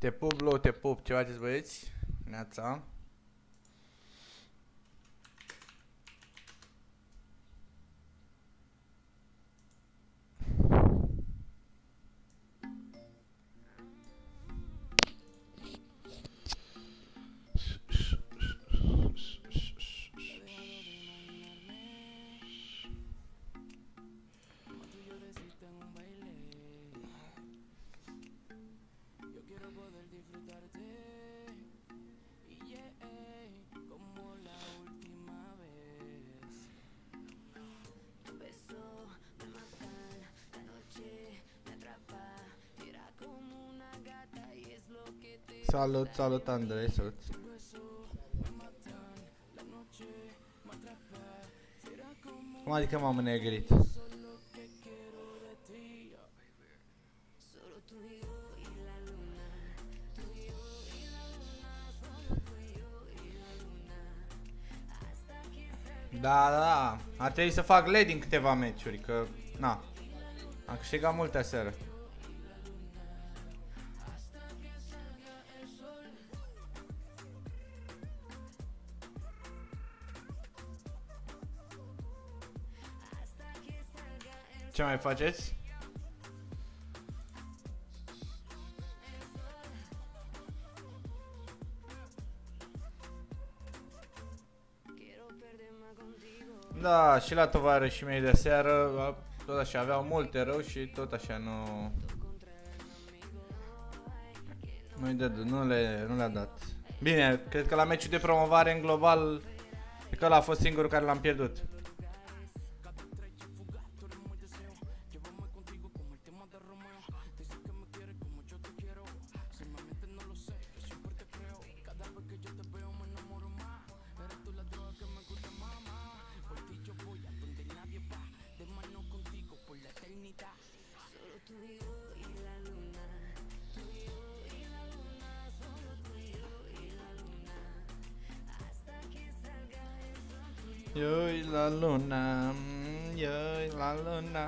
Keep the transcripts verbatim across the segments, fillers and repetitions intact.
Te pup, Blue, te pup. Ce faceți, băieți? Neața. Salut, salut Andrei, salut. Cum adică m-am înnegrit? Da, da, ar trebui să fac led din câteva meciuri, că, na, am câștigat multe aseară. Ce mai faceți? Da, și la tovarășii mei de seară, tot așa, aveau multe rău și tot așa, nu... Nu-i de, nu le, nu le-a dat. Bine, cred că la meciul de promovare în global, cred că ăla a fost singurul care l-am pierdut. Yo-i la luna, yo-i la luna.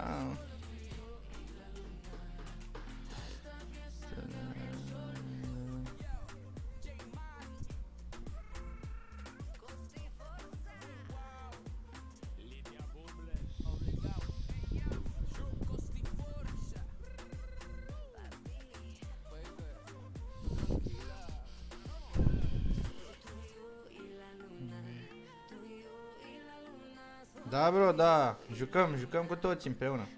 Da, bro, da, jucăm, jucăm cu toți împreună.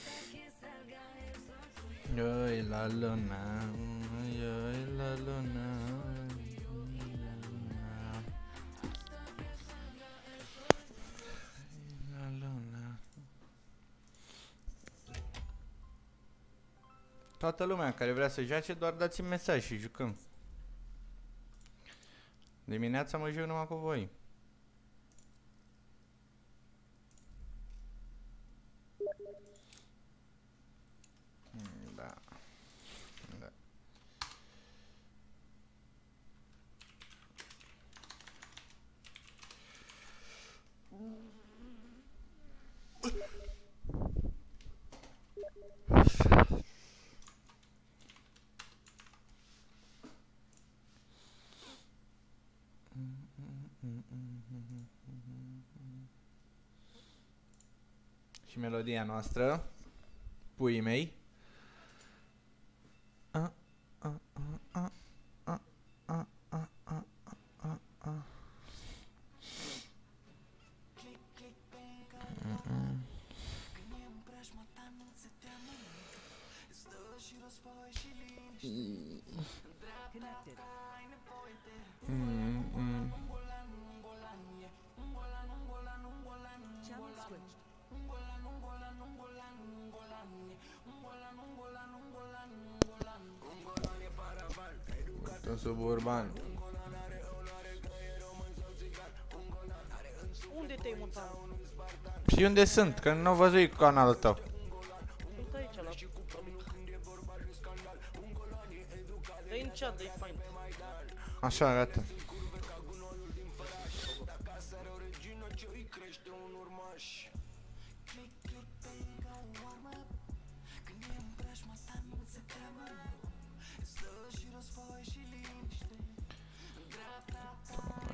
Yo-i la luna, yo-i la luna. La luna. Toată lumea care vrea să joace, doar dați-mi mesaj și jucăm. Dimineața mă joc numai cu voi. Da. Da. Și melodia noastră, puii mei. A, a, a, a, a, a, a, a, a. Mm, mm. Tot suburban. Unde te-ai mutat? Și unde sunt? Că nu văzui canalul tău. Uite aici la dă-i în chat, dă-i fain. Așa, gata.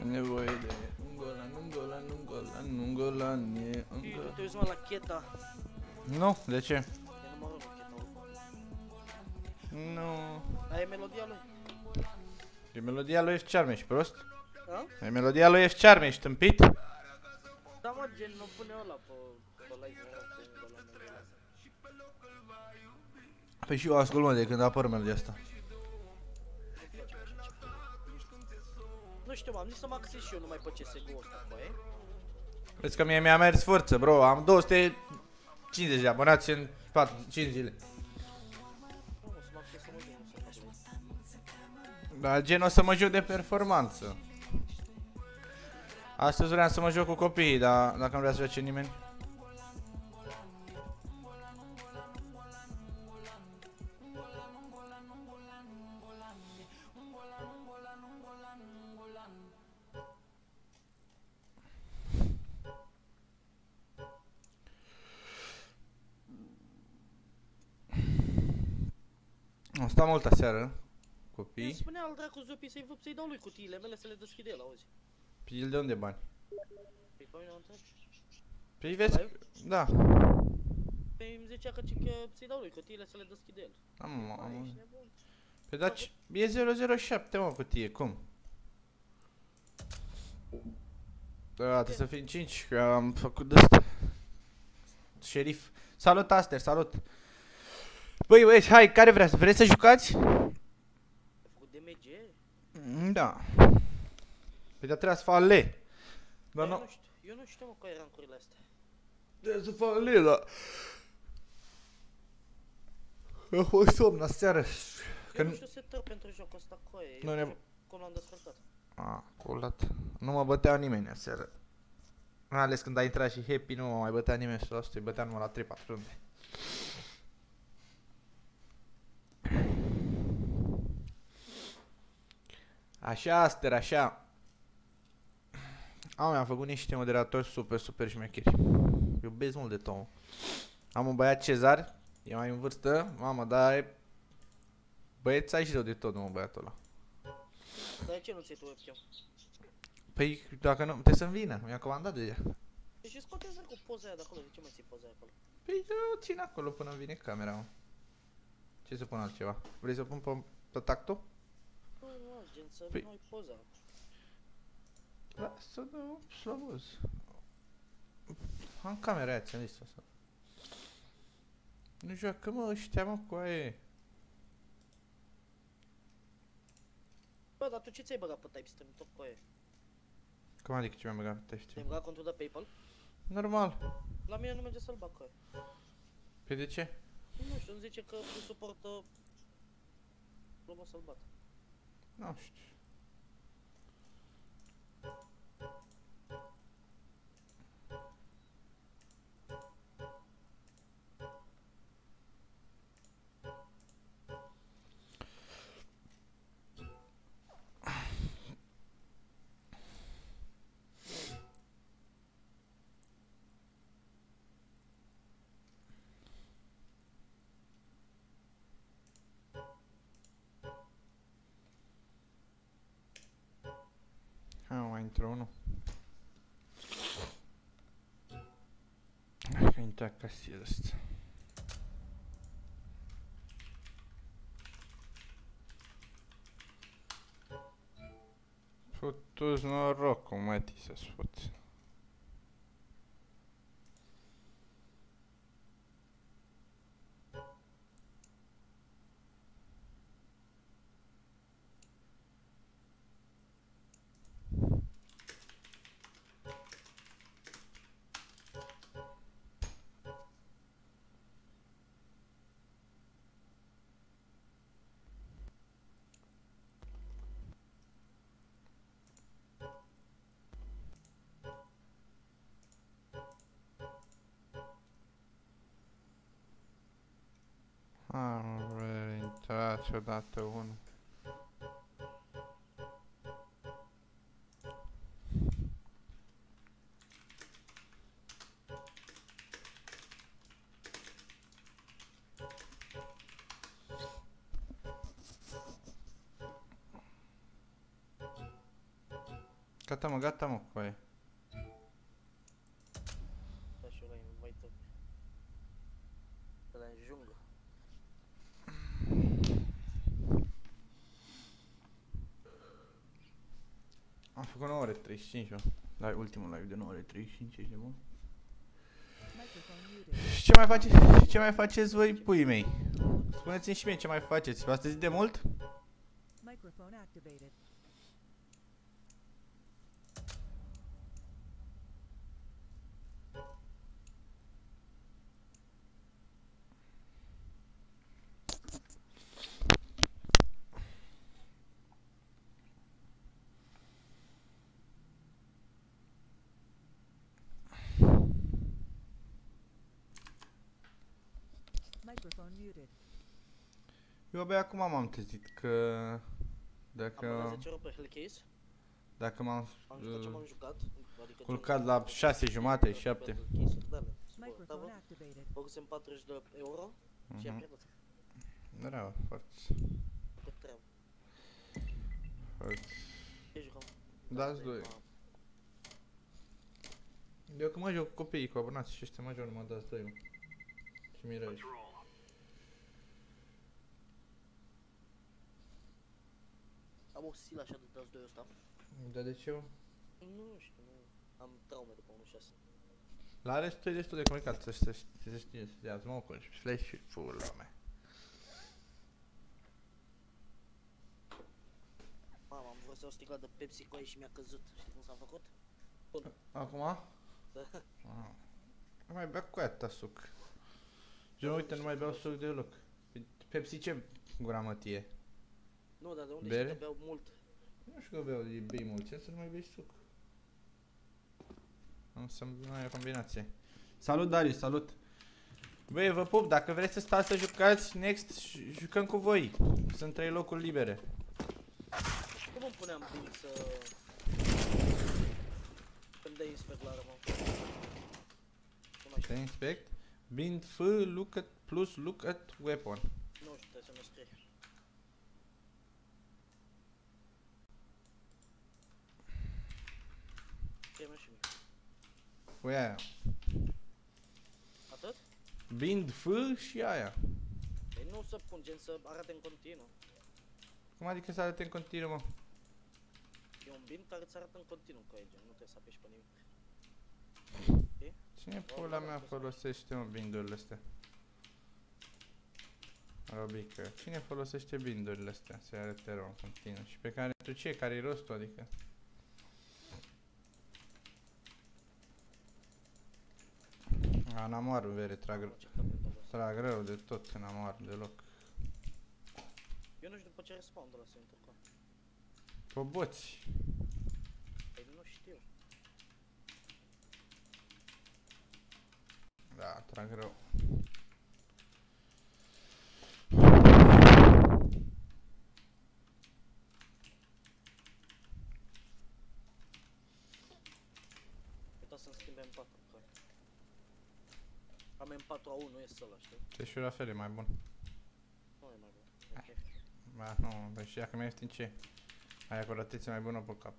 nevoie de un golan, un golan, un golan, un golan, e un Nu golan. te uiți mă la Cheta. Nu, de ce? E numărul lui Cheta. Nu. Aia e melodia lui. E melodia lui F. Charme, ești prost? A? E melodia lui F. Charme, ești tâmpit? Da mă, gen, nu pune ăla pe, pe live ăla, pe ăla, pe ăla. Păi și eu ascult, mă, de când apar melodia asta. Nu știu, m-am zis să mă axez și eu numai pe C S G-ul ăsta, băi. Vezi că mie mi-a mers forță, bro, am două sute cincizeci de abonați în patru cinci zile. Nu, o să mă axez să mă joc, nu să fac. Dar gen o să mă joc de performanță. Astăzi vreau să mă joc cu copiii, dar dacă nu vrea să joace nimeni. Am stat mult aseară, Îmi copii. spunea al dracu Zopi să-i văd, să-i dau lui cutiile mele să le deschide el, auzi. Păi de unde bani? Păi pe mine mă întreb. Păi vezi? Live? Da. Păi îmi zicea că, că să-i dau lui cutiile să le deschide el. Am, Băi, am. ești nebun. Păi da, ce- e zero zero șapte, mă, cutie, cum? Da, trebuie să fim cinci, că am făcut de-asta. Șerif. Salut, Aster, salut. Băi, băieți, hai, care vreți? Vreți să jucați? Ai făcut D M G? Mm, da. Păi da, trebuie să fac le. Dar Eu nu... nu știu, eu nu știu, mă, care rancurile astea. Trebuie să fac le, dar... A fost somn aseară. Că Eu nu nu... știu setări pentru jocul ăsta, coaie. Nu Eu ne- nu știu cum l-am descărcat. A, culat. Nu mă bătea nimeni aseară. Mai ales când a intrat și Happy, nu mă mai bătea nimeni o sută, îi bătea numai la trei patru runde. Așa, Aster, așa. Am, mi-am făcut niște moderatori super, super șmecheri. Iubesc mult de Tom. Am un băiat Cezar, e mai în vârstă, mamă, dar e... Băiețai și rău de tot, mă, băiatul ăla. Dar de ce nu ți-ai tu webcam? Păi, dacă nu, trebuie să-mi vină, mi-a comandat deja. Deci scoate-ți cu poza aia de acolo, de ce mai ții poza aia acolo? Păi, eu țin acolo până vine camera, mă. Ce să pun altceva? Vrei să pun pe, pe tactul? Nu, nu, gen să Păi- nu ai poza. Da, să dau slăbos. Am camera aia, ți-am zis asta. Nu joacă, mă, ăștia, mă, cu aia. Bă, dar tu ce ți-ai băgat pe Typestream, tot cu aia? Cum adică ce mi-am băgat pe Ți-ai tește? băgat contul de PayPal? Normal. La mine nu merge să-l bag cu aia. Păi de ce? Nu știu, îmi zice că nu suportă... Nu mă să-l bat. Nu știu. Hai, mai intră unul. Hai că intra casierul ăsta. Futu-ți norocul, mătii, să-ți fuți. Am intrat odată unul. Gata mă, gata mă, cu aia. Da și ăla invite-ul. Ăla în junglă. Am făcut nouă ore treizeci și cinci, mă. La ultimul live de nouă ore treizeci și cinci, ești de bun? Și ce mai faceți? Ce mai faceți voi, puii mei? Spuneți-mi și mie ce mai faceți. V-ați trezit de mult? Microphone activated. Microphone muted. Eu abia acum m-am trezit că... Am Dacă... până zece ore pe Hellcase. Dacă m-am Am jucat ce uh, m-am jucat. Adică culcat la șase jumate, șapte. Microphone activated. Băgusem patruzeci de euro și am Mhm. pierdut. Rău, foarte... Cât treabă. foarte... Ce jucăm? Dați doi. Eu că mă joc cu copiii, cu abonații și ăștia mă joc numai dați doi, mă. Și Miraj. Am o sil așa de dați doi ăsta. Dar de ce eu? Nu știu, nu. Am traume după unu șase. La restul e destul de complicat să se știe să dea smoke-uri și flash și pula mea. Mama, am vrut să iau sticla de Pepsi cu aia și mi-a căzut. Știi cum s-a făcut? Bun. Acum? Da. Ah. Nu mai bea cu aia ta suc. Eu uite, nu mai beau suc deloc. Pepsi ce gramătie? Nu, dar de unde Bere? știi că beau mult? Nu știu că beau, e bei mult, ce să nu mai bei suc? Am să mai e combinație. Salut Darius, salut! Băi, vă pup, dacă vreți să stați să jucați, next, jucăm cu voi. Sunt trei locuri libere. Cum îmi puneam bine să... Când dai inspect la armă? Nu mai Te știu. inspect. Bind F, look at, plus look at weapon. Nu știu, trebuie să-mi scrie. Scrie-mi și mie. Cu aia. Atât? Bind F și aia. Păi nu să pun, gen să arate în continuu. Cum adică să arate în continuu, mă? E un bind care îți arată în continuu cu aia, gen, nu trebuie să apeși pe nimic. Cine pula mea folosește, mă, bindurile astea? Robică. Cine folosește bindurile astea? Se arate rău în continuu. Și pe care, tu ce? Care-i rostul, adică? A, n-am oară, vere, trag, Am încercat pe tot asta. trag rău de tot, n-am oară deloc. Eu nu știu după ce respawn de la se întorc. Pe boți. Păi nu știu. Da, trag rău. Uita să-mi schimbe M patru. Că... Am M patru A unu, este ăla, știi? Ce și la fel e mai bun. Nu e mai bun. E chef. Ba, nu, bă, și dacă mi-ai ieftin ce? Ai acuratețe mai bună pe cap.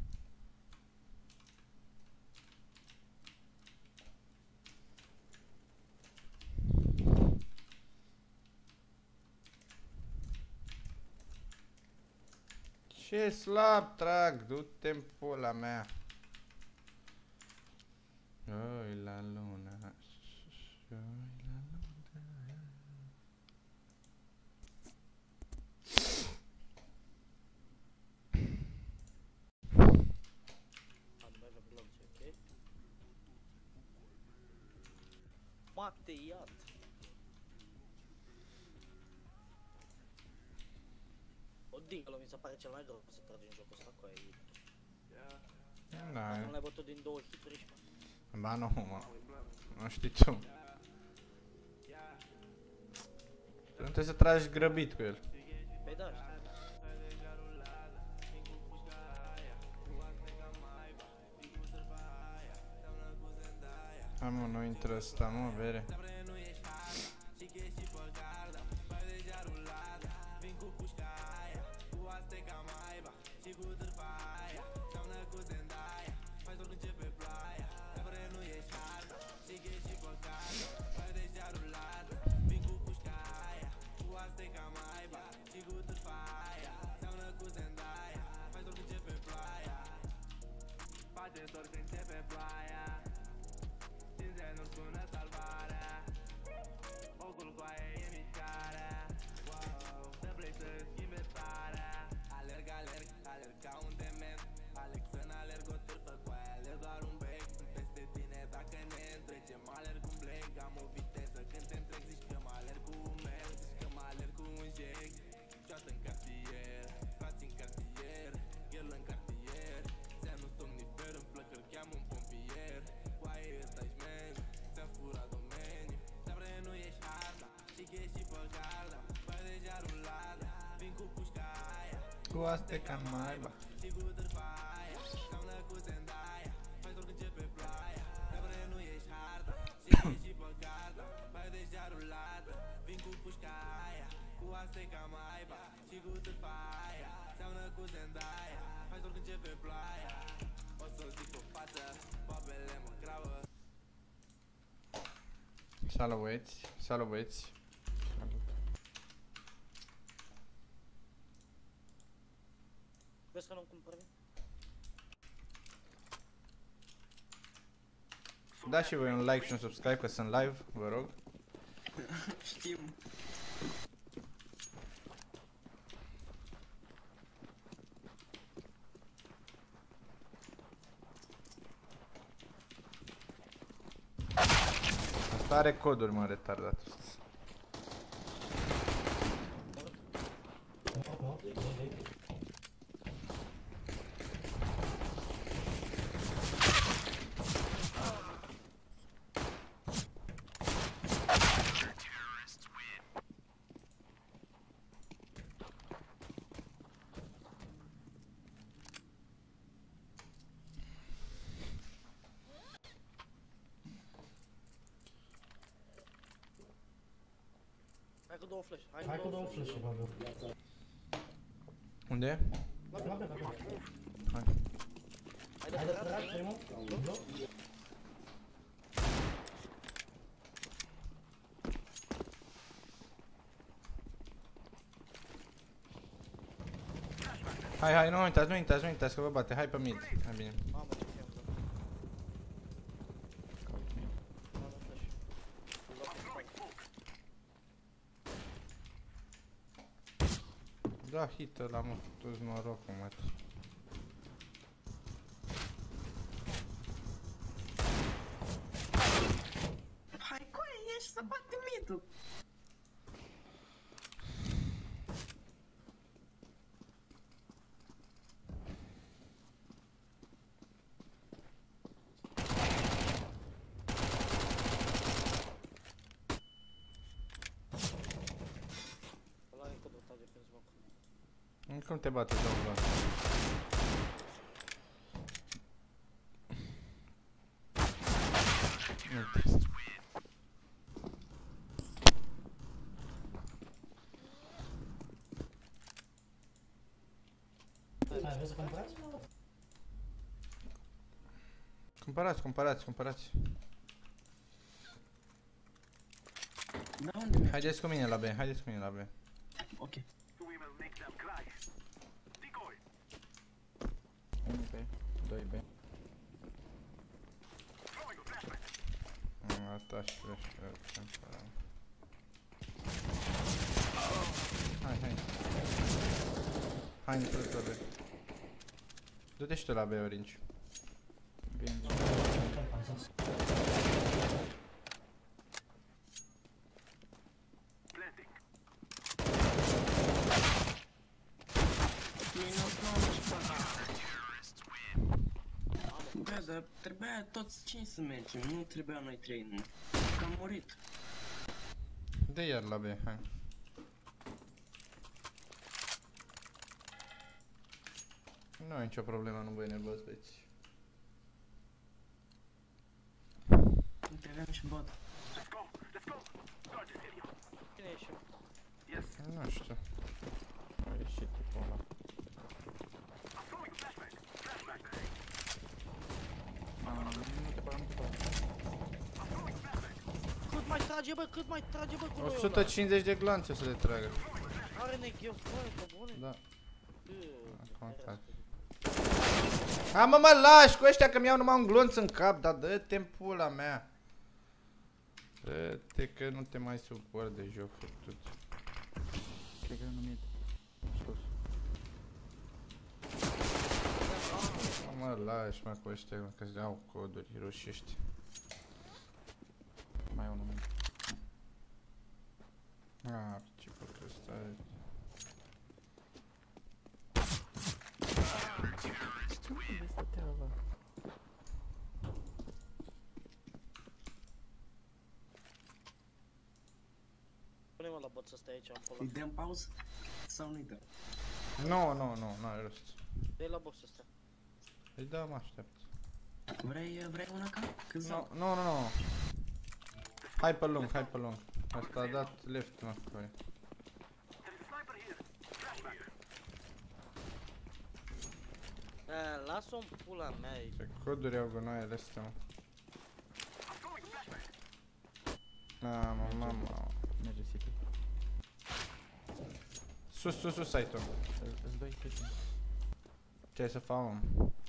Ce slab trag, du-te în pula mea. Oi la luna, oi la luna. A, nu mai avem glonțe, ok? M-a tăiat. O dincolo mi se pare cel mai greu să tragi în jocul ăsta cu aia. Da, Nu l-ai bătut din două hituri și mă. ba nu, mă. Nu știi tu. Nu trebuie să tragi grăbit cu el. Păi da, știu. Hai mă, nu intră ăsta, mă, bere. Cu Azteca Maiba. Salut băieți, salut băieți. Vezi că nu-mi cumpăr? Da și voi un like și un subscribe că sunt live, vă rog. Știm. Asta are coduri, mă, retardat. Hai cu două flash. Hai cu două flash-uri, bă. Unde e? La B, la B. Hai. Hai de Hai de frate. frate, primul. Bloc. Hai, hai, nu uitați, nu uitați, nu uitați că vă bate, hai pe mid, hai bine. Mamă, ce fiam, bă. Am un flash. Îl luat pe spate. Da, hit ăla, mă, toți norocul, mă. Hai, coaie, ieși să bate midul. Ăla e cu dotat de prin smoke. Cum te bate, domnul? Uite. Hai, vezi să cumpărați? Cumpărați, cumpărați, cumpărați. Da, unde mergi? Haideți cu mine la B, haideți cu mine la B. Ok. unu B, doi B. Ataș flash, cumpărăm. Hai, hai. Hai, nu te la B. Du-te și tu la B, Orange. Bine, Bă, dar trebuia toți cinci să mergem, nu trebuia noi trei numai. Că am murit. De iar la B, hai. Nu ai nicio problemă, nu voi nervos, băieți. Uite, aveam și bot. Cine e și eu? Nu știu. a ieșit tipul ăla. Ah, nu te băgăm pe Cât mai trage, bă, cât mai trage, bă, cu o noi ăla? sută cincizeci de glanțe să le tragă. Are negheu, bă, pe bune? Da. Bă, Acum era trag. speriat. Ha, mă, mă, lași cu ăștia că mi-au numai un glonț în cap, dar dă-te în pula mea. Dă-te că nu te mai suport de joc făcut. Cred că e numit sus. lași mă cu ăștia că au coduri rușești. Mai e unul mai. Ah, ce păcă stai. Unde stătea ăla? Pune-mă la bot să stai aici, am Îi polat. dăm pauză sau nu-i dăm? Nu, nu, nu, n-are rost. Dă-i la bot să stai. Păi da, mă aștept. Vrei, vrei una ca? Cât Nu, sau? nu, nu, nu. Hai pe lung, hai pe lung. Asta a dat left, mă, cu aia. A, lasă-o în pula mea aici. Ce coduri au gunoaiele astea, mă. Mamă, mamă. Merge City. Sus, sus, sus, ai tu. Îți doi City. Ce ai să fac, mă?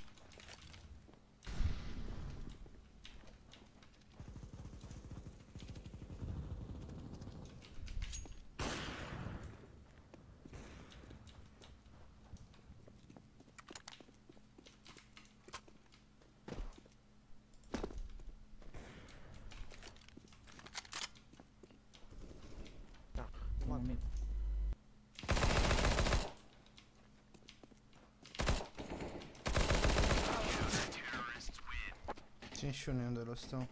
Unul mid. Țin și unii unde l-o stau.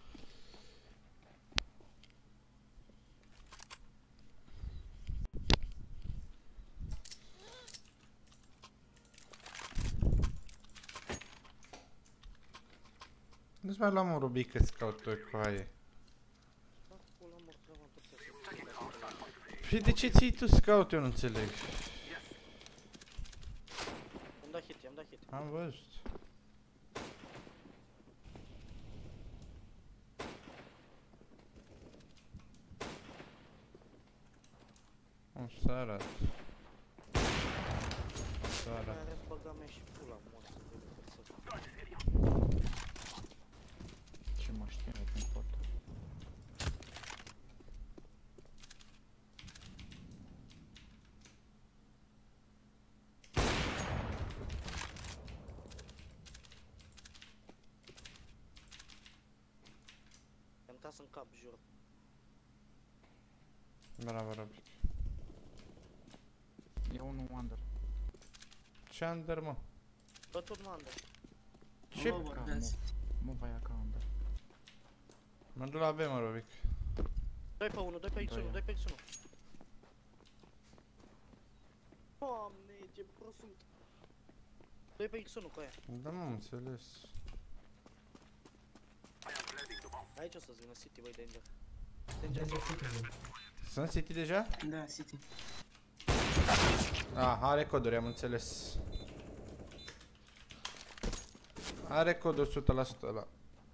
Nu-ți mai luam un rubic că-ți caut tu cu aia. Da, pula mă, treaba tot pe Păi de ce ții tu scout, eu nu înțeleg. I-am dat hit, i-am dat hit. Am văzut. O să arăt. O să Mai arăt. are să băga mea și pula mă, să vedem cât să... Ce mă știe din portă. I-am tras în cap, jur. Bravo, Robic. E unul under. Ce under, mă? Bă, tot mă andă. Ce? Nu mă vorbeați. Mă vai ca under. Mă duc la B, mă, Robic. doi pe unu, doi pe X unu, Doi, doi pe X unu. Doamne, ce prost sunt. doi pe X unu cu aia. Da, mă, am înțeles. Aici o să-ți vină City, băi, danger. Danger City. Sunt City deja? Da, City. Ah, are coduri, am înțeles. Are coduri o sută la sută ăla.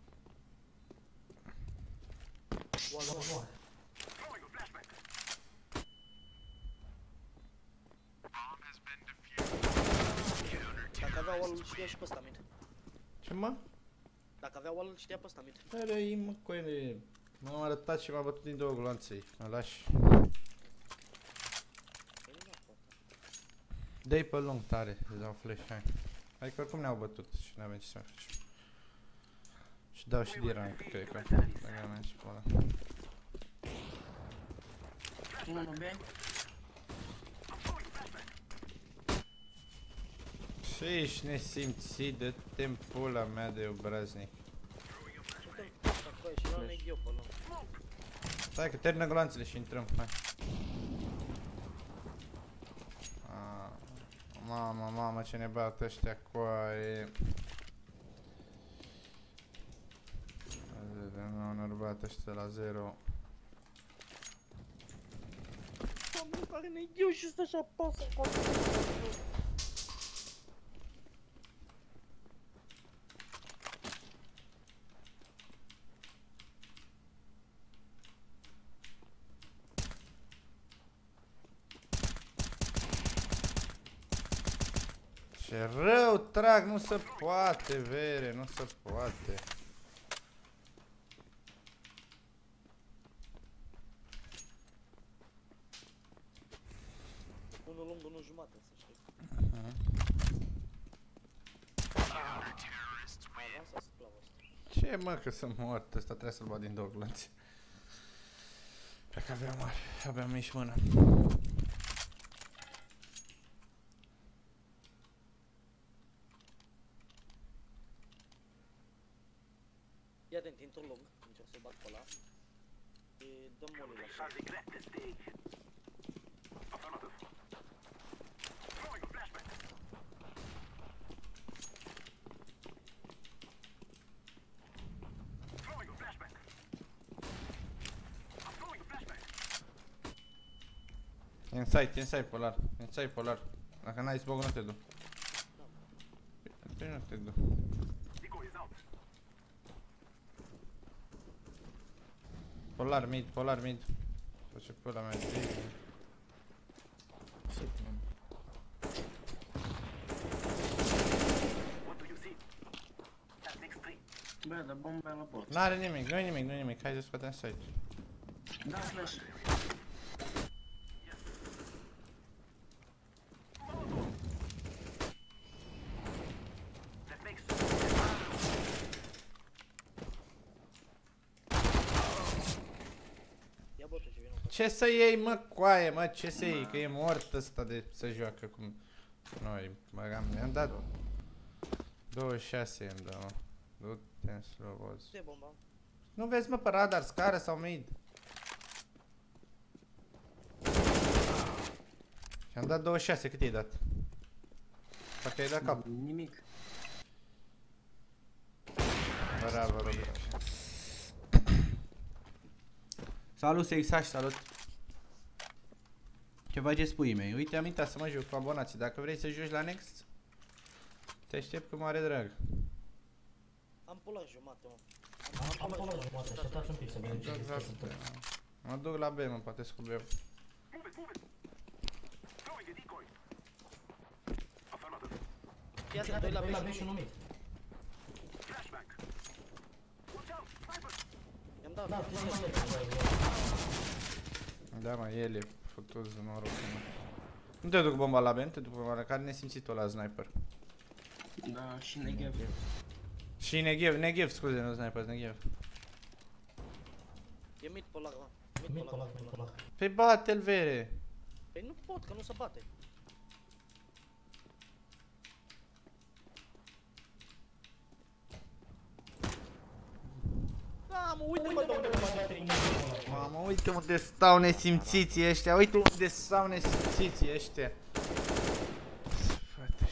Dacă avea wall-ul, știa și pe ăsta, mid. Ce, mă? Dacă avea wall-ul, știa pe ăsta, mid. Are-i, mă, cu ele. M-am arătat și m-a bătut din două gloanței. Mă lași. Păi nu, poate. Dă-i pe lung tare, îți dau flash, hai. Hai că oricum ne-au bătut și n-avem ce să mai facem. Și dau și D-rank, cred că. Dacă mea și pe ăla. unu B. Ce ești nesimțit de tempula mea de obraznic. Suntem acolo și la un eghiu pe lung. Stai că termină gloanțele și intrăm, hai. Ah, mamă, mamă, ce ne bat ăștia coaie. Nu, ne-au bat ăștia la zero. Doamne, pare neghiu și stă și apasă acolo. Ce rău trag, nu se poate, vere, nu se poate. Unul lung, unul jumate, să știi. Ce mă, că sunt mort, ăsta trebuie să-l bat din două glonți. Cred că aveam mare, aveam mici mână. Ia de întins-o lung, încerc să-l bag pe ăla. Și dăm molly la shot. Inside, inside, polar. Inside, polar. Dacă n-ai smoke, nu te duc. Nu te duc. Polar mid, polar mid. Face pula mea. City, man. Bă, dar bomba e la bot. N-are nimic, nu-i nimic, nu-i nimic. Hai să scoatem site. Da, flash. Ia botul și vină cu Ce să iei, mă, coaie, mă, ce să iei? Că e mort ăsta de să joacă cum noi. Băgam, i-am dat douăzeci și șase i-am dat, mă. Du-te în sloboz. ce bomba. Nu vezi, mă, pe radar, scară sau mid? Și-am dat douăzeci și șase, cât i-ai dat? Parcă ai dat cap. Nimic. Bravo, Robert. Salut, S X H, salut. Ce faceți, puii mei? Uite, am uitat să mă joc cu abonații. Dacă vrei să joci la Next, te aștept cu mare drag. Am pula jumate, mă. Am am pula jumătate, așteptați un pic să vedem ce este să întâmplă. Mă duc la B, mă, poate scub eu. Fii atent, doi la Doi la B B și unul mid. I-am dat, Da, i-am tu dat. nu Da, mă, el e futuz de noroc. Mă. Nu te duc bomba la B, nu te duc bomba la care nesimțit-o la sniper. Da, și Negev. Și Negev, Negev, scuze, nu sniper, Negev. E mid polar, mă. Mid Mid pe polar. lac, mid pe lac. Păi bate-l, vere. Păi nu pot, că nu se bate. Da, mă, uite-mă de unde mă bate. Mamă, uite unde stau nesimțiții ăștia, uite unde stau nesimțiții ăștia. Frate,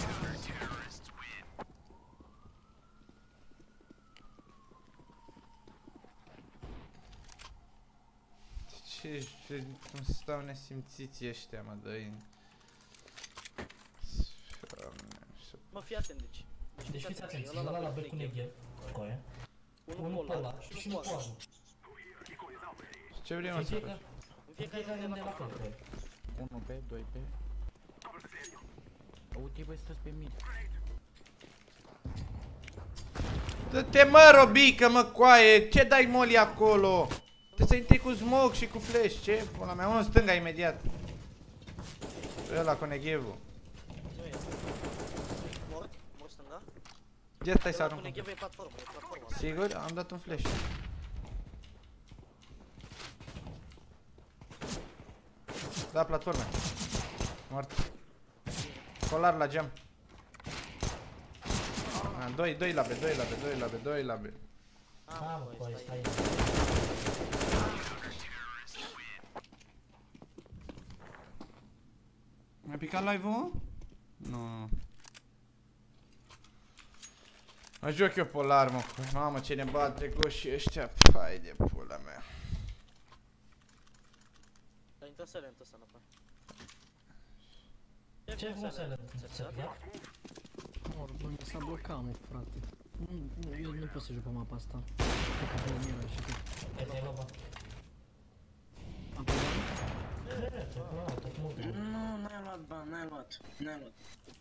ce, ce, cum stau nesimțiții ăștia, mă, dă-i. Mă, fii atent, deci. Deci fiți atenți, ăla ăla la B B cu Negev, coaie. Unul Unul pe polar lac și și unul unul cu cu armă. armă. Ce vrei, mă, să faci? În fiecare Fiecare unde la fel, coaie. unu B, doi B. Uite, băi, stați pe mid. Dă-te, mă, Robică, mă, coaie, ce dai moli acolo? Trebuie să intri cu smoke și cu flash, ce? Pula mea, unul în stânga imediat. Ăla cu Negevu. Nu e. Mor, mor stânga. Ia stai să Ăla cu arunc. Negev e platformă, e platformă. Sigur? Am dat un flash. Da, platforme. Mort. Polar la geam. A, doi, doi la B, doi la B, doi la B, doi la B. Ah, Ah, mă, băi, coaie, stai. stai. Mi-a picat live-ul? Nu. Mă joc eu polar, mă. Mamă, ce ne bate goșii ăștia. Hai de pula mea. Dar intră silent ăsta înapoi. Ce e frumos ele, ți-a Orb, s-a blocat, mă, frate. Nu, nu, eu nu pot să joc pe mapa asta. Cred că pe mine și tu. E te-ai luat, bă. Am pe mine? Cred, te-ai luat, tot multe. Nu, n-ai luat, ba, n-ai luat. N-ai luat.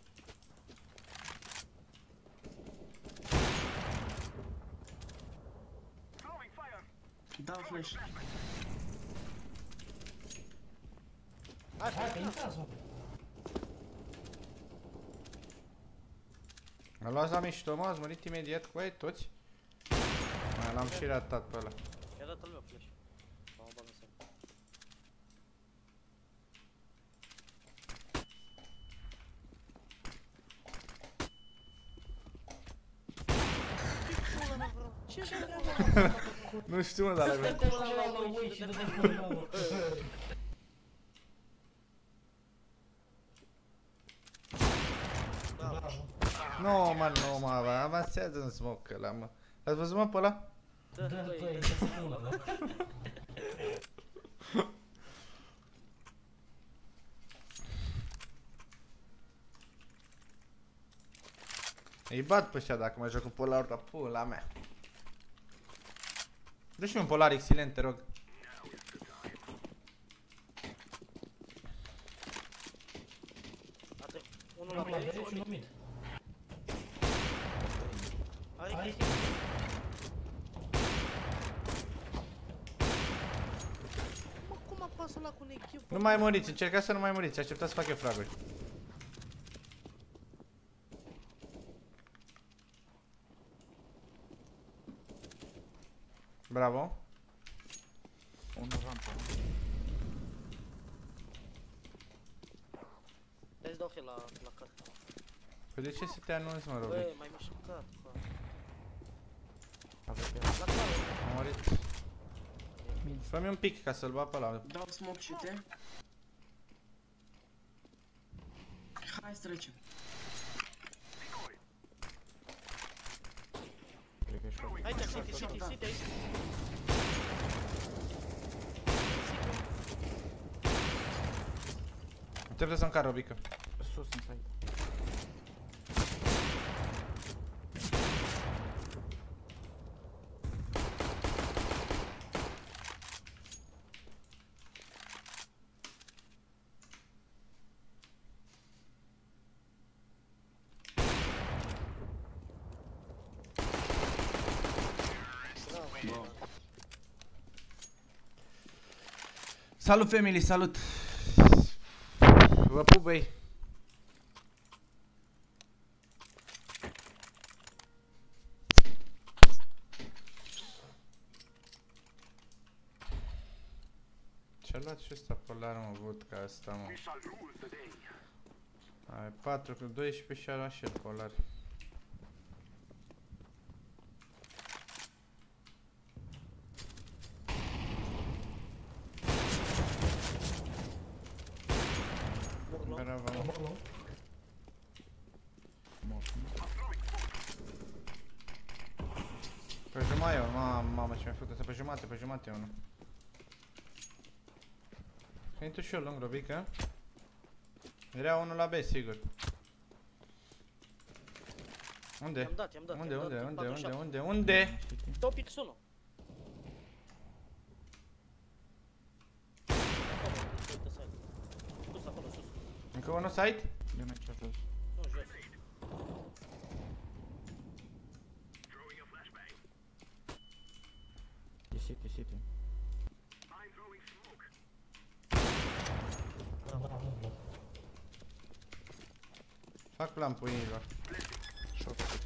Dau flash. Hai, că intrați, mă. M-a luat la mișto, mă, ați murit imediat cu ei toți. mea, l-am și ratat pe ăla. I-a dat al meu flash. M-am bag în semn. Ce vreau? Nu știu, mă, dar la mea. Nu, mă, nu, mă, avansează în smoke ăla, mă. L-ați văzut, mă, pe ăla? Da, Da, doi, băi, doi. ce să spun, da? Îi bat pe ăștia dacă mă joc cu polarul, dar pula mea. Dă-și un polar excelent, te rog. Ate, unul la Unul la B B și și unul unul mid. mid. Are Are chestii. Mă, cum apasă la cu un echip? Nu mai muriți, încercați să nu mai muriți, așteptați să fac eu fraguri. Bravo. Unul rampă. Hai-ți dau heal la, la car. Păi de ce să te anunți, mă rog? Băi, mai mișcat. bă. Avea pe La car. Am murit. Fă-mi un pic ca să-l bat pe ăla. Dau smoke și te. Hai să trecem. cred că e short. Aici, city, city, city, aici. Trebuie să-mi car o bică. Sus în site. Bă, Salut, family, salut! Vă pup, băi! Ce-a luat și ăsta polar, mă, vodka asta, mă? Ai patru cu doisprezece și-a luat și el polar. Bravo, mă. Acolo. Pe jumătate eu, mamă, mamă, ce mi-a făcut pe jumate, pe jumate unul. Intru și eu lung, Robică. Era unul la B, sigur. Unde? I-am dat, i-am dat. Unde, i-am unde, dat, unde, patru, unde, șapte. unde, unde? Top X unu. Acolo, uite site. Sus, acolo, sus. Încă unul site? Eu merg pe jos. Nu, jos. E city, city. Bravo, Vlad. Fac plan puiilor. Short city.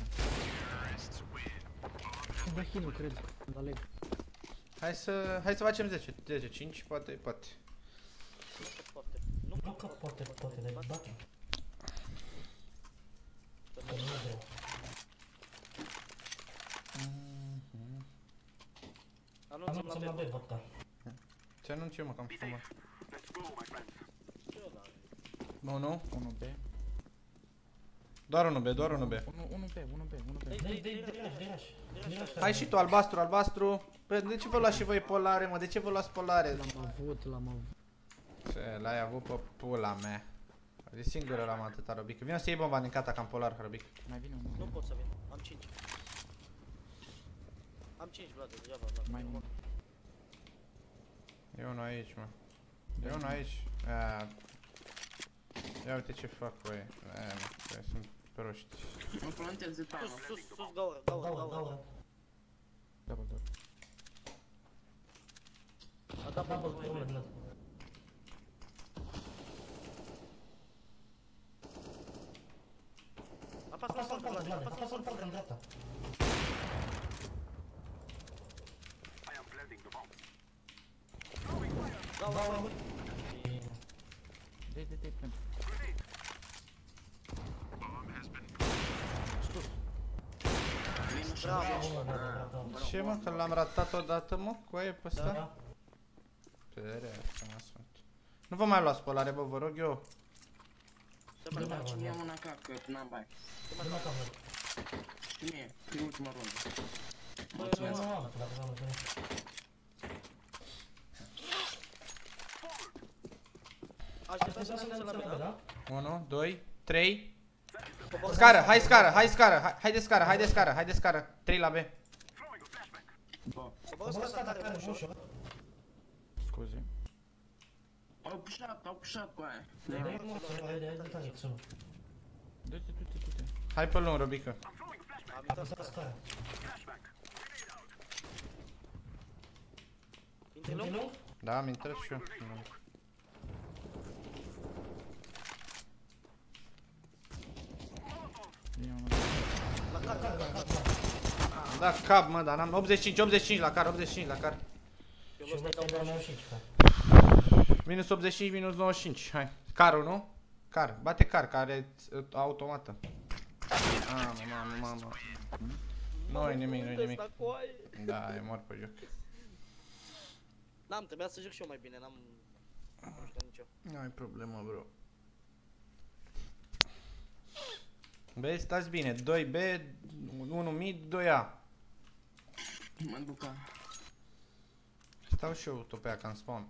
Da heal, cred, da leg. Hai să, hai să facem zece, zece, cinci, poate, poate. Nu că poate. Nu Nu că poate, poate, dar îi bate. Că nu e greu. Anunțăm Anunțăm la la B. B, vodka. Ce anunț eu, mă, că am fumat. Ce ăla? Nu, nu? unu B. Doar unul B, doar unul B. unu unu B, unu B, unu B. Dai, Dai, dai, dai, dai, dai, dai, dai, dai, Hai și tu, albastru, albastru. Păi de ce vă luați și voi polare, mă? De ce vă luați polare? L-am avut, l-am avut. Ce, l-ai avut pe pula mea. De singură l-am atâta, Robică. Vino să iei bomba din cata cam polar, Robică. Mai vine Nu unul. pot să vin. Am cinci. Am cinci, Vlad, degeaba, Vlad. Mai mult. E unul aici, mă. E unul aici. A. Ia uite ce fac, băi. E, mă, că sunt proști. mă plantez de tană. Sus, sus, sus, gaură, gaură, Gaură, gaură. gaură. Double door. A dat Double bomba door, mai Vlad. Apasă Apasă la în poartă, poartă, Vlad. Vlad, Apasă apasă la în poartă, în poartă. dreapta. Dau, dau, dau. Dai, dai, dai, pentru. Minus Bravo. șaptezeci. Ce mă, că l-am ratat odată, mă, cu aia pe Da, ăsta? da. Pere, că mă sunt. Nu vă mai luați spălare, bă, vă rog eu. Ce Nu mai mai faci? Dați-mi ia una ca, că n-am bani. Nu mai cameră. Și mie, că e ultima rundă. Nu, nu, Mulțumesc. nu, nu, dacă v-am înțeles. Așteptăm să Așteptăm să ne ne înțelegem, înțelegem, da? da? unu, doi, trei. Cobor- Scară, hai scară, hai scară, hai, haide scară, haide scară, haide scară. trei la B. Bă, Cobor Cobor scara ăsta tare care ușor. ușor. Scuze. au pușat, au pușat cu aia. Dai, dai, nu, hai de, hai de tare, sună. Du-te, du-te, du-te. Hai pe lung, Robică. Am A intrat păsat scara. scara. Intri Intri lung? lung? Da, am intrat și eu. Ia, mă. La car, la car. Am dat cap, mă, dar n-am... optzeci și cinci, optzeci și cinci la car, optzeci și cinci la car. Eu Și vă stai ăsta dau e douăzeci. nouăzeci și cinci, ca. Minus optzeci și cinci, minus nouăzeci și cinci, hai. Carul, nu? Car, bate car, care uh, automată. Mamă, mamă, mamă. Nu e nimic, nu e nimic. Ăsta coaie. Da, e mor pe joc. N-am, trebuia să joc și eu mai bine, n-am... Nu știu nici eu. Nu ai problemă, bro. Băi, stați bine, doi B, unu mid, doi A. Mă duc ca... Stau și eu topea ca în spawn.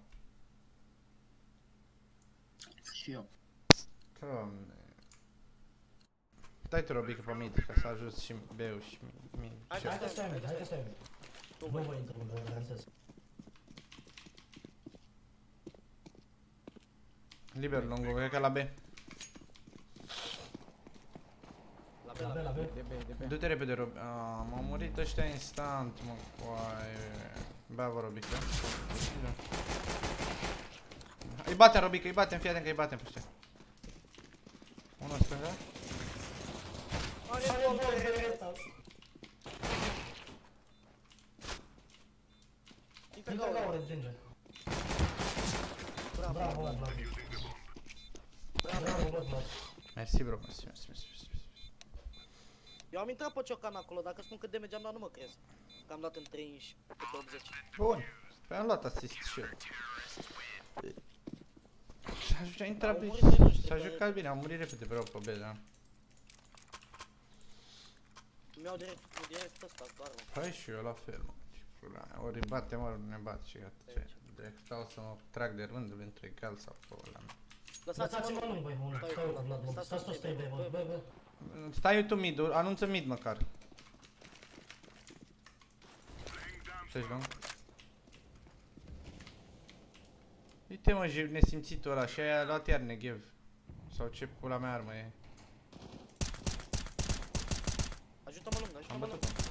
Și eu. Doamne. Stai-te, Robică, pe mid, ca să ajut și B-ul și mid. Hai Ce? Hai că stai mid, hai că stai mid. Tu Nu voi. voi intra, vă garantez. Liber lungul, cred că la B. La B, La B, la la B. De B, de B. Du-te repede, Robi. Aaa, m-au murit ăștia instant, mă, coaie. Bea, vă, Robică. Da. Îi batem, Robică, îi batem, fii atent că îi batem pe ăștia. Unul stânga. Are Hai, două, bă, trei. bă, ăsta. Intră Intră gaură. gaură, ginge. Bravo. Bravo, Vlad, Vlad. Bravo, Vlad, Vlad. Mersi, bro, mersi, mersi, mersi. mersi. Eu am intrat pe ciocan acolo, dacă spun că damage am dat, nu mă crezi. Că am dat în treizeci, câte optzeci. Bun. Păi am luat asist și eu. S-a jucat, a intrat Au pe... murit ai noștri, S-a că- jucat bine, am murit repede, vreau pe B, da. Mi-au direct, direct ăsta, doar mă. Păi și eu la fel, mă. Ce pula mea, ori îi bate, ori nu ne bate și gata. Ce? Direct stau să mă trag de rând pentru egal sau pula mea. Lăsați-mă lung, băi, unul. Stai, Vlad, Vlad, Vlad. Stați toți trei, băi, băi, băi, băi. Stai tu mid, anunță mid măcar. Ce-și lung? Uite mă, je- nesimțitul ăla și aia a luat iar neghev. Sau ce pula mea armă e. Ajută-mă lung, Am ajută-mă lung. bătut-o.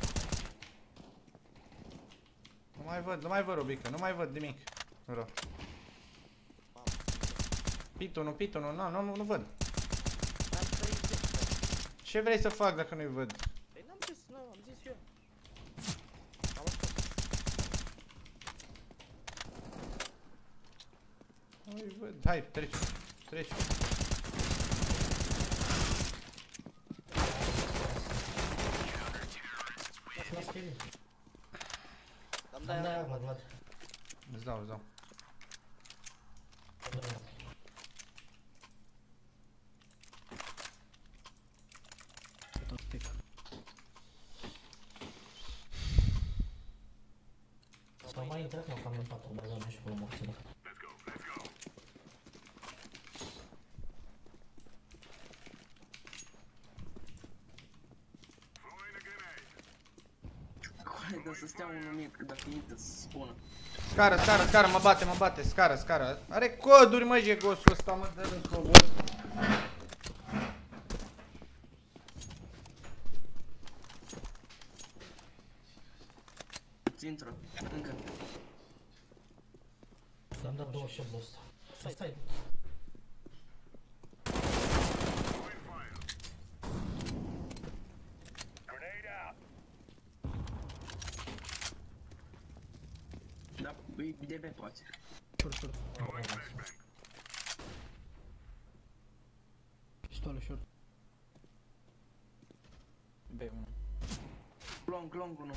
Nu mai văd, nu mai văd, Robică, nu mai văd nimic. Vreau. Mamă. Pitonul, pitonul, nu, nu, nu văd. Am treizeci, bă. Ce vrei să fac dacă nu-i văd? Păi n-am zis, nu, am zis eu. Am ascult. Nu-i văd. Hai, treci. Treci. Las kill. Am Am dat dat aia. aia, Vlad, Vlad. Îți dau, îți dau. Tot pic. Sau mai intrat, nu, că am în patru, băgam și pe morțilă. Hai, dar să stea unul mic, că dacă intră să spună. Scară, scară, scară, mă bate, mă bate, scară, scară. Are coduri, mă, jegosul ăsta, mă, dă-l în cobor. Îți intră, încă. Am dat douăzeci și opt de ăsta. Stai, stai. Da, e de B poate. Short, short. Pistoale, short. B unu. Long, long unu.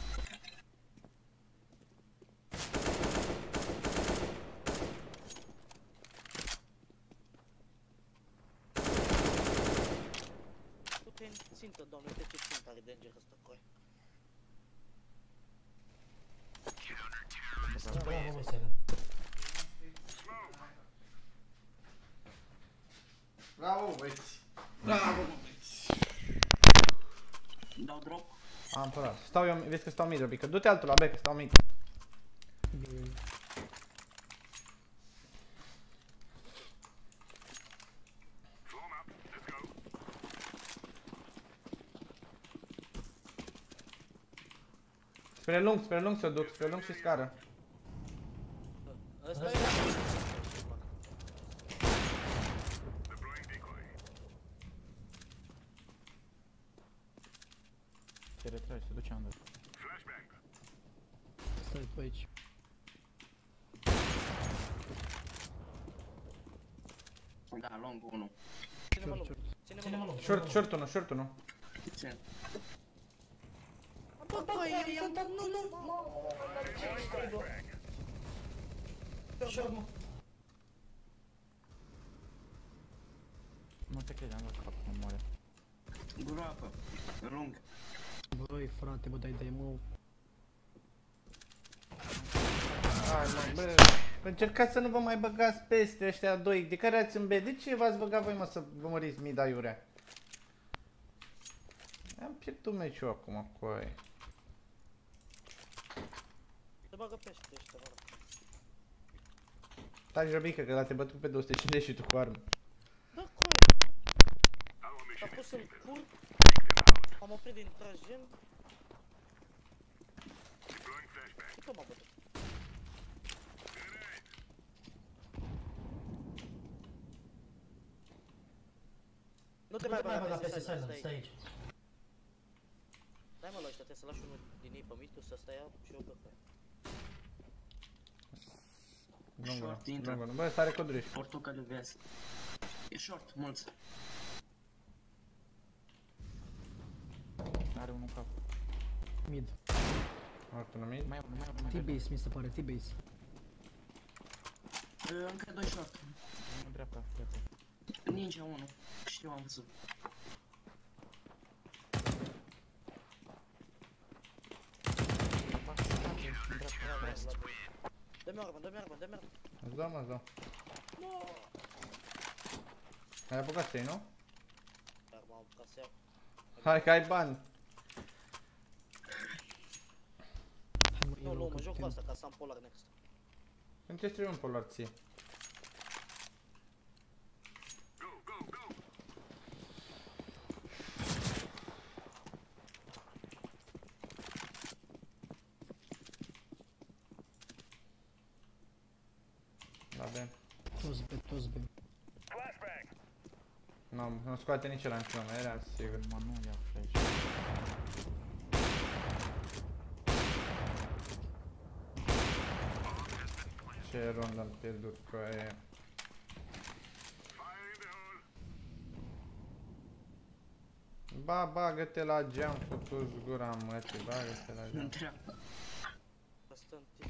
Du-te în țintă, doamne, uite ce țintă are danger ăsta cu aia. Bravo, mă, Sega. Bravo, băieți! Bravo, băieți! Dau drop. Am furat. Stau eu, vezi că stau mid, Robică. Du-te altul la B, că stau mid. Bine. Spre lung, spre lung se duc, spre lung și scară. Ăsta e... Se retrage, se duce under. Stai pe aici. Da, long unu. Ține-mă Short, lung. short. Ține-mă Ține-mă lung. lung. Short, short unu, short unu. Țin. Bă, bă, i-am dat... Nu, nu! Short, mă. Nu te crede, am dat cap, mă moare. Groapă. Lung. Băi, frate, bă, dai demo. Hai, mă, bă. Încercați să nu vă mai băgați peste ăștia doi. De care ați în B? De ce v-ați băgat voi, mă, să vă măriți mid aiurea? Am pierdut meciul acum cu aia. Se bagă peste ăștia, mă rog. Taci, Robică, că l-a te bătut pe două sute cincizeci și tu cu armă. Da, cu aia. S-a pus în cur. Am oprit din trajen. Și tot m-a bătut. Nu te Nu mai te mai băga băga peste peste silent, silent, stai stai aici. aici. Stai mă la ăștia, trebuie să lași unul din ei pe mid, tu să stai out și eu pe aia. Lungă, Short, intră. lungă. Bă, ăsta are coduri. Portocaliu vezi. E short, mulți. Are unul în cap. Mid. Mortul în mid. Mai unul, mai unul, mai unul. T-base, mi se pare, T-base. Uh, Încă doi short. Unul dreapta, dreapta. Ninja unu. Știu, am văzut. Dă-mi armă, dă-mi armă, dă-mi armă. Îți dau, mă, îți dau. Ai apucat să iei, nu? Dar m-am apucat să iau. Hai că ai bani. Hai, mă, Nu, eu nu, luăm mă joc cu captain. asta ca să am polar next. Când ce trebuie un polar ție? La B. Toți B, toți B. Nu, nu scoate nici ăla niciun, era sigur. Mă, nu ia flash. Ce rondă am pierdut cu aia. Ba, bagă-te la geam cu tu zgura, mătii, bagă-te la geam. Întreabă. Asta în tip.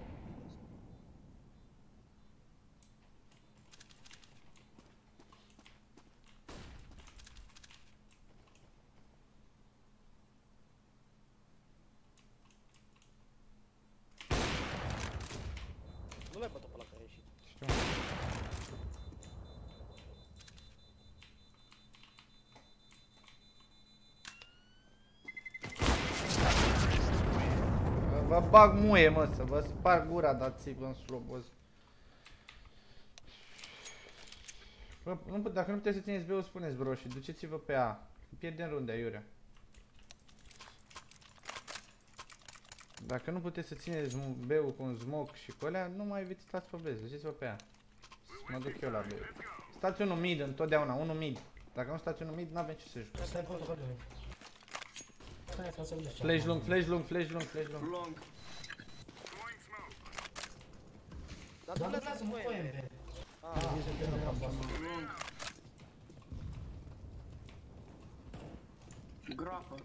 Nu l-ai bătut pe la care a ieșit. Știu. Vă- Vă bag muie, mă, să vă sparg gura, dați-vă în sloboz. Bă, nu, put- dacă nu puteți să țineți B-ul, spuneți, bro, și duceți-vă pe A. Pierdem runde, aiurea. Dacă nu puteți să țineți B-ul cu un smoke și cu alea, nu mai veți stați pe B, duceți-vă pe A. Mă duc eu la B. Stați unul mid întotdeauna, unul mid. Dacă nu stați unul mid, n-avem ce să jucăm. Stai portocaliu. Stai ca să vedeți ce Flash lung, flash lung, flash lung, flash lung. Long. Dar Dar dublează dublează-mă cu cu M M B. B. Ah, Lung. Groapă.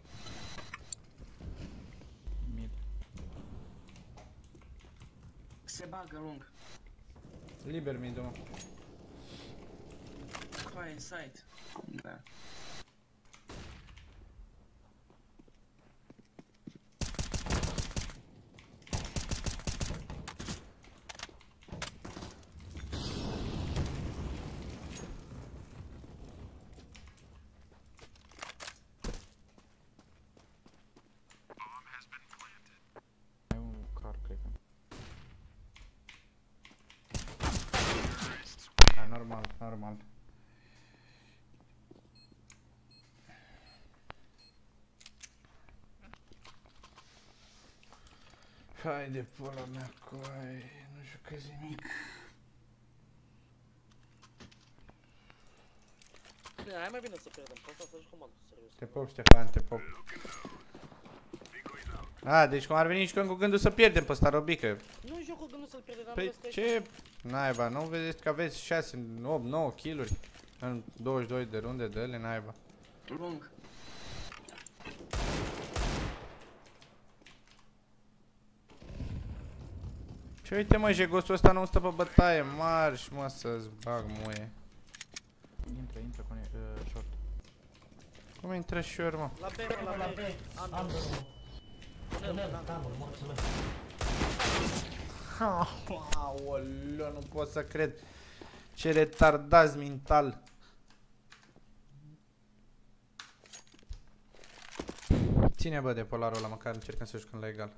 Mid. Se bagă lung. Liber mid-ul, mă. Coaie, side. Da. Mai un car, cred că. Da, normal, normal. Hai de pula mea, coai, nu jucăți nimic. bine, hai mai bine să pierdem, pe asta să jucăm altul, serios. Te pop, Ștefan, te pop. A, deci cum ar veni și cu gândul să pierdem pe ăsta, Robică. Nu joc cu gândul să-l pierdem, dar nu Păi vezi că e ce naiba, nu vedeți că aveți șase, opt, nouă kill-uri în douăzeci și doi de runde de ele, naiba. Lung. Și uite mă, jegosul ăsta nu stă pe bătaie, marș mă să-ți bag muie. Intră, intră cu uh, short. Cum intră și ori, mă? La B, mă, La la B. B. Under, mă. Tunel, Tunel, da. tamur, mulțumesc. Aoleu, nu pot să cred. Ce retardați mental. Ține bă de polarul ăla, măcar încercăm să jucăm la egal.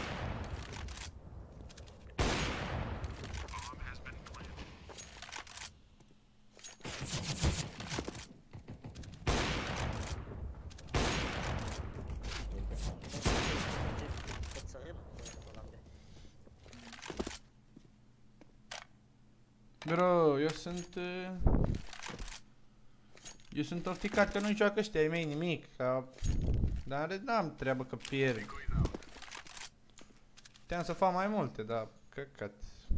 Cățărel, la B. Bro, eu sunt... uh, Eu sunt ofticat că nu joacă ăștia ai mei nimic, ca... Dar n-am treabă că pierd. Puteam să fac mai multe, dar căcat.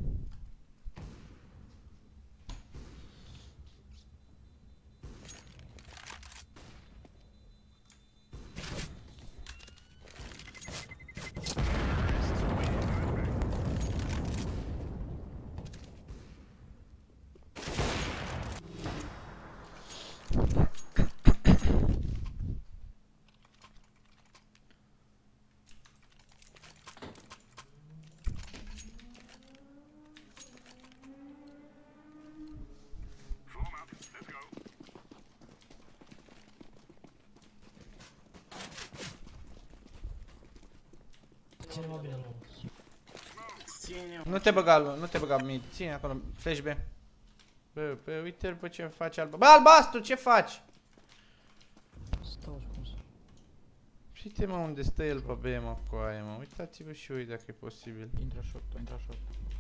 Ține mă bine, lung. Ține. Nu te băga, nu te băga mid, ține acolo, flash B. Bă, bă, uite-l pe ce face alba. Bă, albastru, ce faci? Stau și cum să... Uite mă unde stă el pe B, mă, cu aia, mă. Uitați-vă și voi dacă e posibil. Intră short, intră short.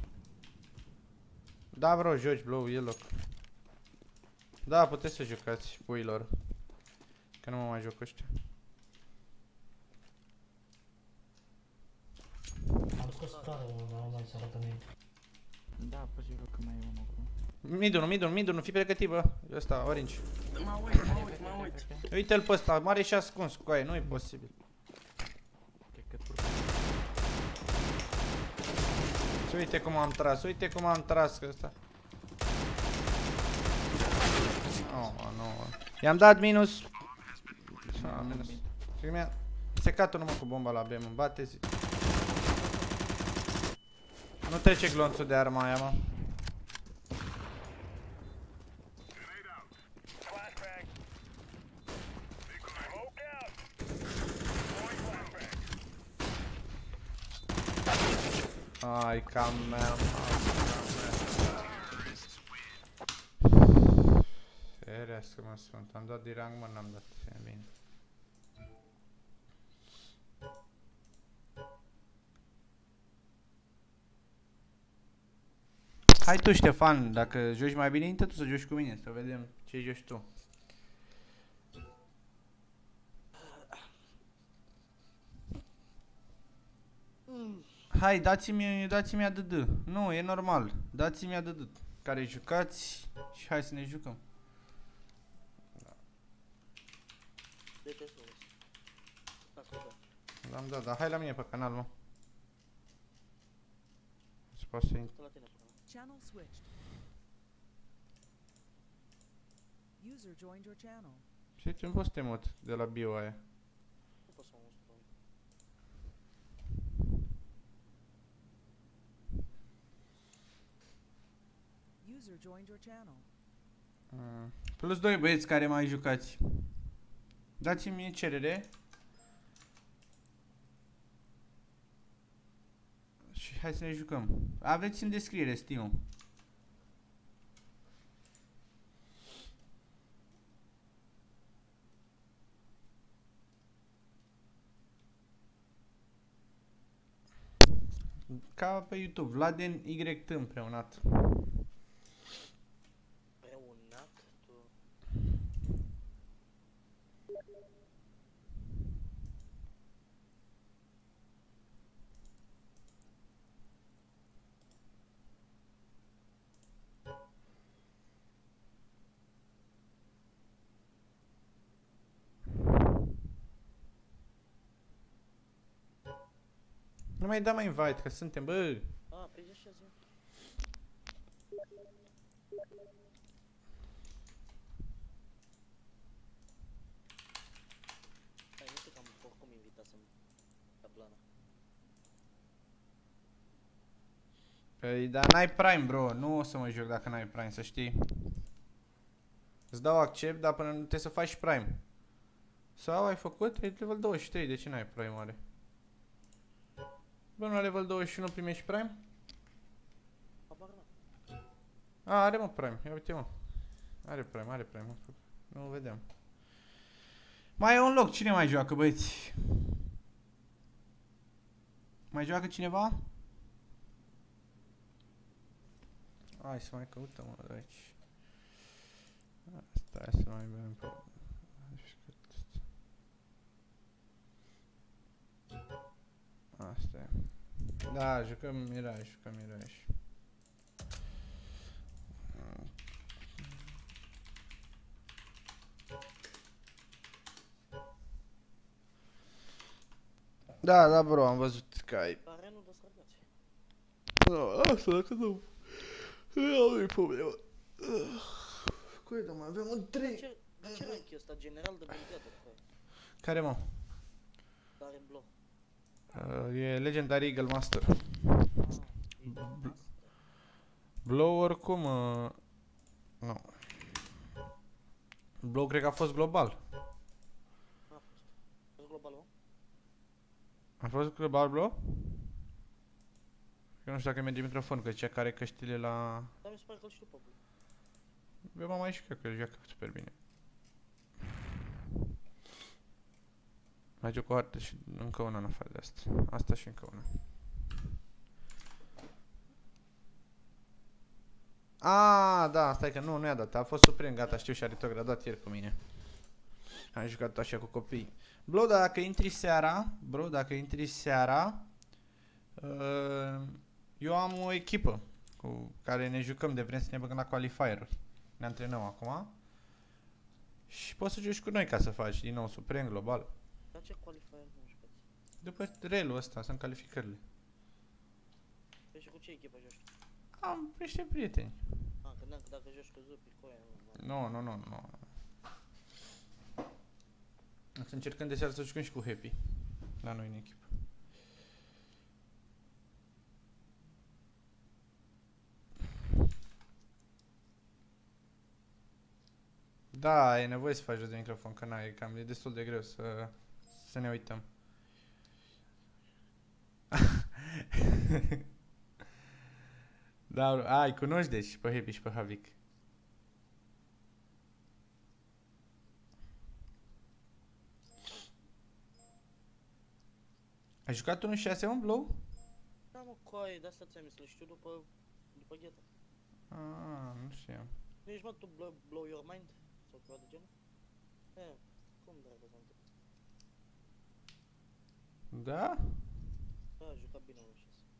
Da, bro, joci blow, e loc. Da, puteți să jucați, puilor. Că nu mă mai joc ăștia. Am scos tare, mă, mai să arată mie. Da, poți să joc că mai e unul acolo. Midul, midul, midul, nu fi pregătit, bă. Ăsta, orange. Mă uit, mă uit, mă uit. Uite-l pe ăsta, mare și ascuns, cu aia, nu e posibil. Cred că turc. Și uite cum am tras, uite cum am tras că ăsta. Oh, nu. I-am dat minus. Ah, minus. Și mi-a secat numai cu bomba la B, mă, bate-zi. Nu trece glonțul de arma aia, mă. Ai, cam mea, ferească mă sunt, am dat dirang, mă, n-am dat, e bine. Hai tu, Ștefan, dacă joci mai bine, intră tu să joci cu mine, să vedem ce joci tu. Mm. Hai, dați-mi, dați-mi A D D. Nu, e normal. Dați-mi A D D. Care jucați și hai să ne jucăm. De ce să Acolo. L-am dat, dar hai la mine pe canal, mă. Se poate să intru. La tine până. Channel switched. User joined your channel. Și ce-mi poți să te mut de la bio aia? Nu pot să mă mustru. User joined your channel. Mm. Plus doi băieți care mai jucați. Dați-mi cerere. Și hai să ne jucăm. Aveți în descriere Steam-ul. Ca pe YouTube, Vladen Y T împreunat. Preunat, tu. Nu mai da mai invite, că suntem, bă. A, pe așa zi. Hai, nu știu că am oricum invitasem tablana. Păi, dar n-ai Prime, bro. Nu o să mă joc dacă n-ai Prime, să știi. Îți dau accept, dar până nu trebuie să faci Prime. Sau ai făcut? E level douăzeci și trei, de ce n-ai Prime oare? Bă, la level douăzeci și unu primești Prime? Habar n-am. A, are mă Prime, ia uite mă. Are Prime, are Prime. Nu vedem. Mai e un loc, cine mai joacă, băieți? Mai joacă cineva? Hai să mai căutăm mă, de aici. Stai să mai vedem pe... Asta e. Da, jucăm Mirage, jucăm Mirage. Da, da, bro, am văzut că ai... Care nu descărcați. Da, asta dacă nu... Nu e problemă. Cu mai avem un trei. Ce, de ce rank e ăsta? General de Gladiator, frate? Care mă? Dar Blow. Uh, e Legendary Eagle Master. Ah, Bl Blow oricum... Uh, nu. Blow cred că a fost global. n-a fost. A fost global, mă? A fost global Blow? Eu nu știu dacă merge microfonul, că zicea că are căștile la... Dar mi se pare că îl știu pe Blow. Eu m-am mai jucat, că el joacă super bine. Mai joc o hartă și încă una în afară de asta. Asta și încă una. A, da, stai că nu, nu i-a dat. A fost suprem, gata, știu și a retrogradat ieri cu mine. Am jucat așa cu copii. Bro, dacă intri seara, bro, dacă intri seara, uh, eu am o echipă cu care ne jucăm, de vrem să ne băgăm la qualifier. Ne antrenăm acum. Și poți să joci cu noi ca să faci din nou suprem, global. Dar ce qualifier nu jucați? După relul ăsta, sunt calificările. Păi și cu ce echipă joci? Am niște prieteni. Ah, gândeam că dacă joci cu Zupi, cu aia, nu, Nu, nu, nu, nu. O să încercăm de seară să jucăm și cu Happy. La noi în echipă. Da, e nevoie să faci jos de microfon, că n-ai, cam e destul de greu să, să ne uităm. Da, a, îi cunoști deci pe Happy și pe Havik. Ai jucat unu șase un Blow? da, mă, coaie, de-asta ți-am zis, le știu după, după gheta. Ah, nu știam. Nu ești, mă, tu blow, blow Your Mind? Sau ceva de genul? E, cum dracu s-a întâmplat? Da? Da, a jucat bine unul șase.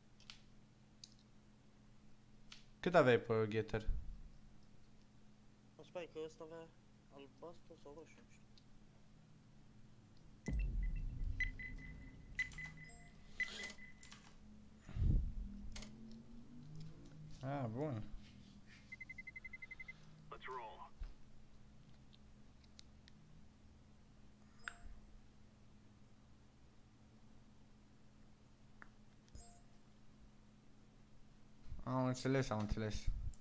Cât aveai pe Getter? Îmi se pare că ăsta avea albastru sau roșu, nu știu. Ah, bun. Am înțeles, am înțeles.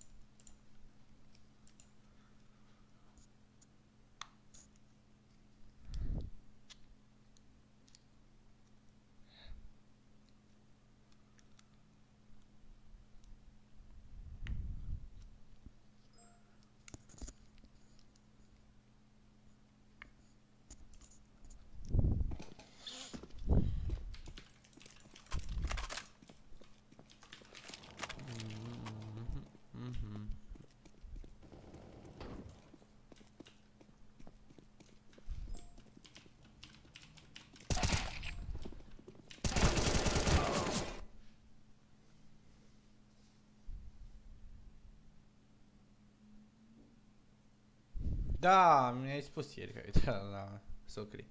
Da, mi-ai spus ieri că uite la socri.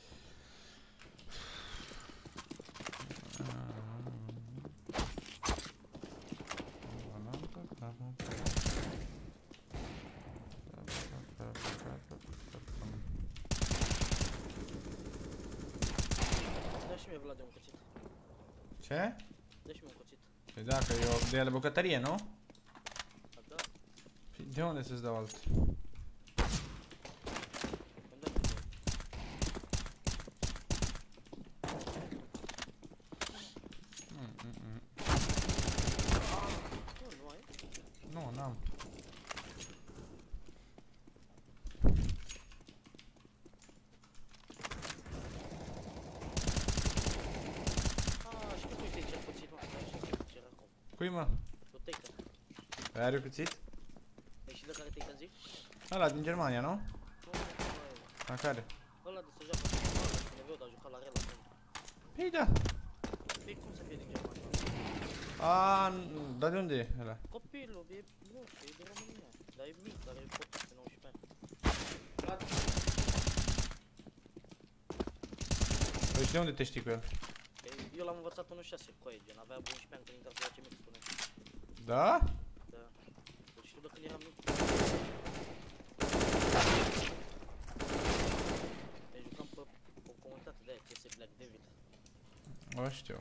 Dă și mie, Vlad, un cuțit. Ce? Dă și mie un cuțit. Păi da, că eu de la bucătărie, nu? Da, da. Păi de unde să-ți dau alt? Îmi dai cuțit. Mm, mm, mm. Nu, nu ai? Nu, n-am. Ah, și că tu știi ce cuțit, mă, dar și că ce era acum. Cui, mă? Tu Taken. Păi are cuțit? Ai și de care Taken zic? Ăla din Germania, nu? Nu, nu, nu, La care? ăla de se joacă cu ăla, cu neveu, dar a jucat la Real acum. Păi da. Păi cum să fie din Germania? A, n- dar de unde e ăla? Copilul, e, nu știu, e de România. Dar e mic, are optsprezece nouăsprezece ani. Păi și de unde te știi cu el? Păi, eu l-am învățat în șase cu aia, gen, avea unsprezece ani când intra să face mic, spune. Da? Da. Deci știu de când eram mic. Deci jucam pe o comunitate de aia, C S Black David. O știu.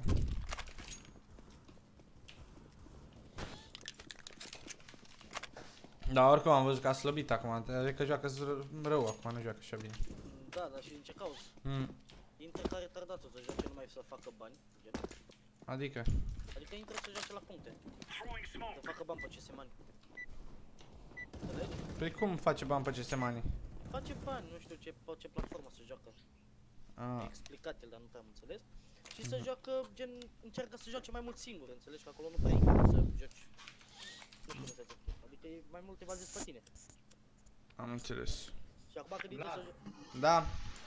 Da, oricum am văzut că a slăbit acum, adică joacă rău acum, nu joacă așa bine. Da, dar și din ce cauză? Mm. Intră ca retardatul să joace numai să facă bani, gen. Adică? Adică intră să joace la puncte. Să facă bani pe C S Money. Înțelegi? Păi cum face bani pe C S Money? Face bani, nu știu ce, pe ce platformă să joacă. Ah. E explicat el, dar nu prea am înțeles. Și să joacă, gen, încearcă să joace mai mult singur, înțelegi? Că acolo nu prea ai să joci. Nu știu cum să zic. Adică e mai mult te bazezi pe tine. Am înțeles. Și acum când intră să joci... Da.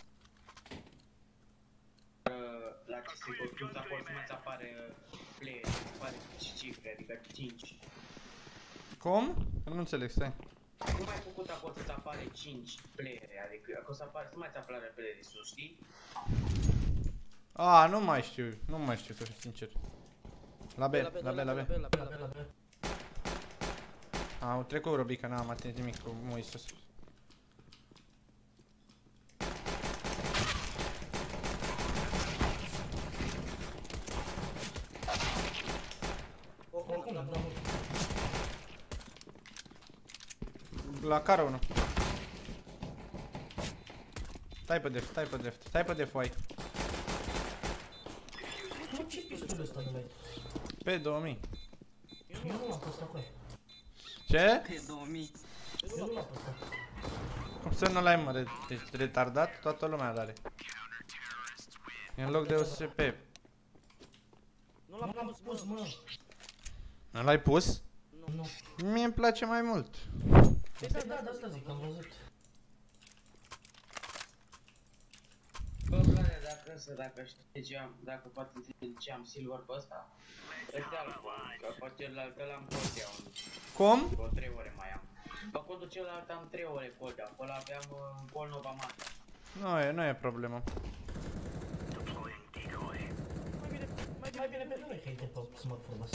La C S G O Plus acolo nu-ți apare player, îți apare și cifre, adică cinci. Cum? Nu înțeleg, stai. Cum ai făcut acolo să-ți apare cinci playere, adică acolo să apare, să mai ți apare player sus, știi? A, nu mai știu, nu mai știu, să fiu sincer. La B, la B, la B. la B, la B, la B. Am trecut Robica, n-am atins nimic cu Moises. Oricum, am dat mult. La care unul? Stai pe def, stai pe def, stai pe def, ai. Tu ce pistolul ăsta nu l-ai? Pe două mii. Eu nu l-am postat cu aia. Ce? Pe două mii. Eu nu l-am postat. Cum să nu l-ai, mă, re ești retardat? Toată lumea l-are. E în loc de O S P. Nu Nu l-am l-am pus, pus, mă. mă. Nu l-ai pus? Nu. Mie îmi place mai mult. Păi da, da, de asta zic, am văzut. Bă, Vlade, dacă dacă să, dacă știam, dacă poate înțelegeam silver pe ăsta, ăsta că poate celălalt l-am cod de un... Cum? O trei ore mai am. Pe codul celălalt am trei ore cod de acolo, aveam uh, Pol Nova Mata. Nu e, nu e problemă. Mai bine, mai Mai bine, bine pentru noi că e de pe smart frumos.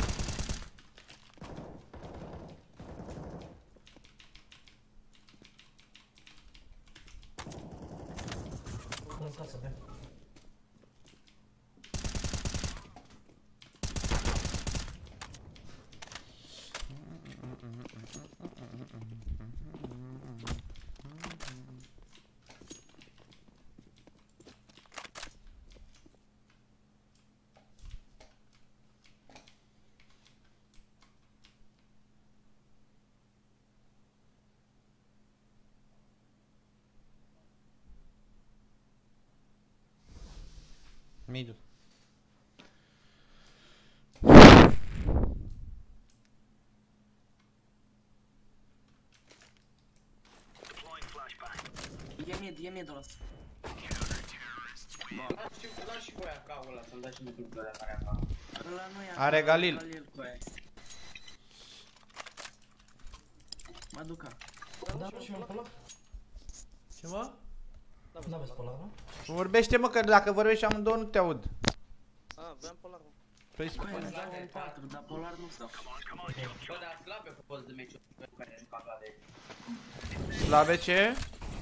În casă, bine. Middle. E mid, e mid ăla. Lași și, lași și cu aia ca ăla, să-mi dai și mie clubul ăla care acolo. Ăla nu e Are acolo, Galil. Galil cu aia. Mă duc. Da, și mă polar? Ce mă? N-aveți polar, nu? Vorbește mă că dacă vorbești amândouă nu te aud. A, vreau polar. Păi Băi, îți dau un patru, dar polar nu stau. Bă, dar slabe cu post de meciuri pe care a jucat la de... slabe ce?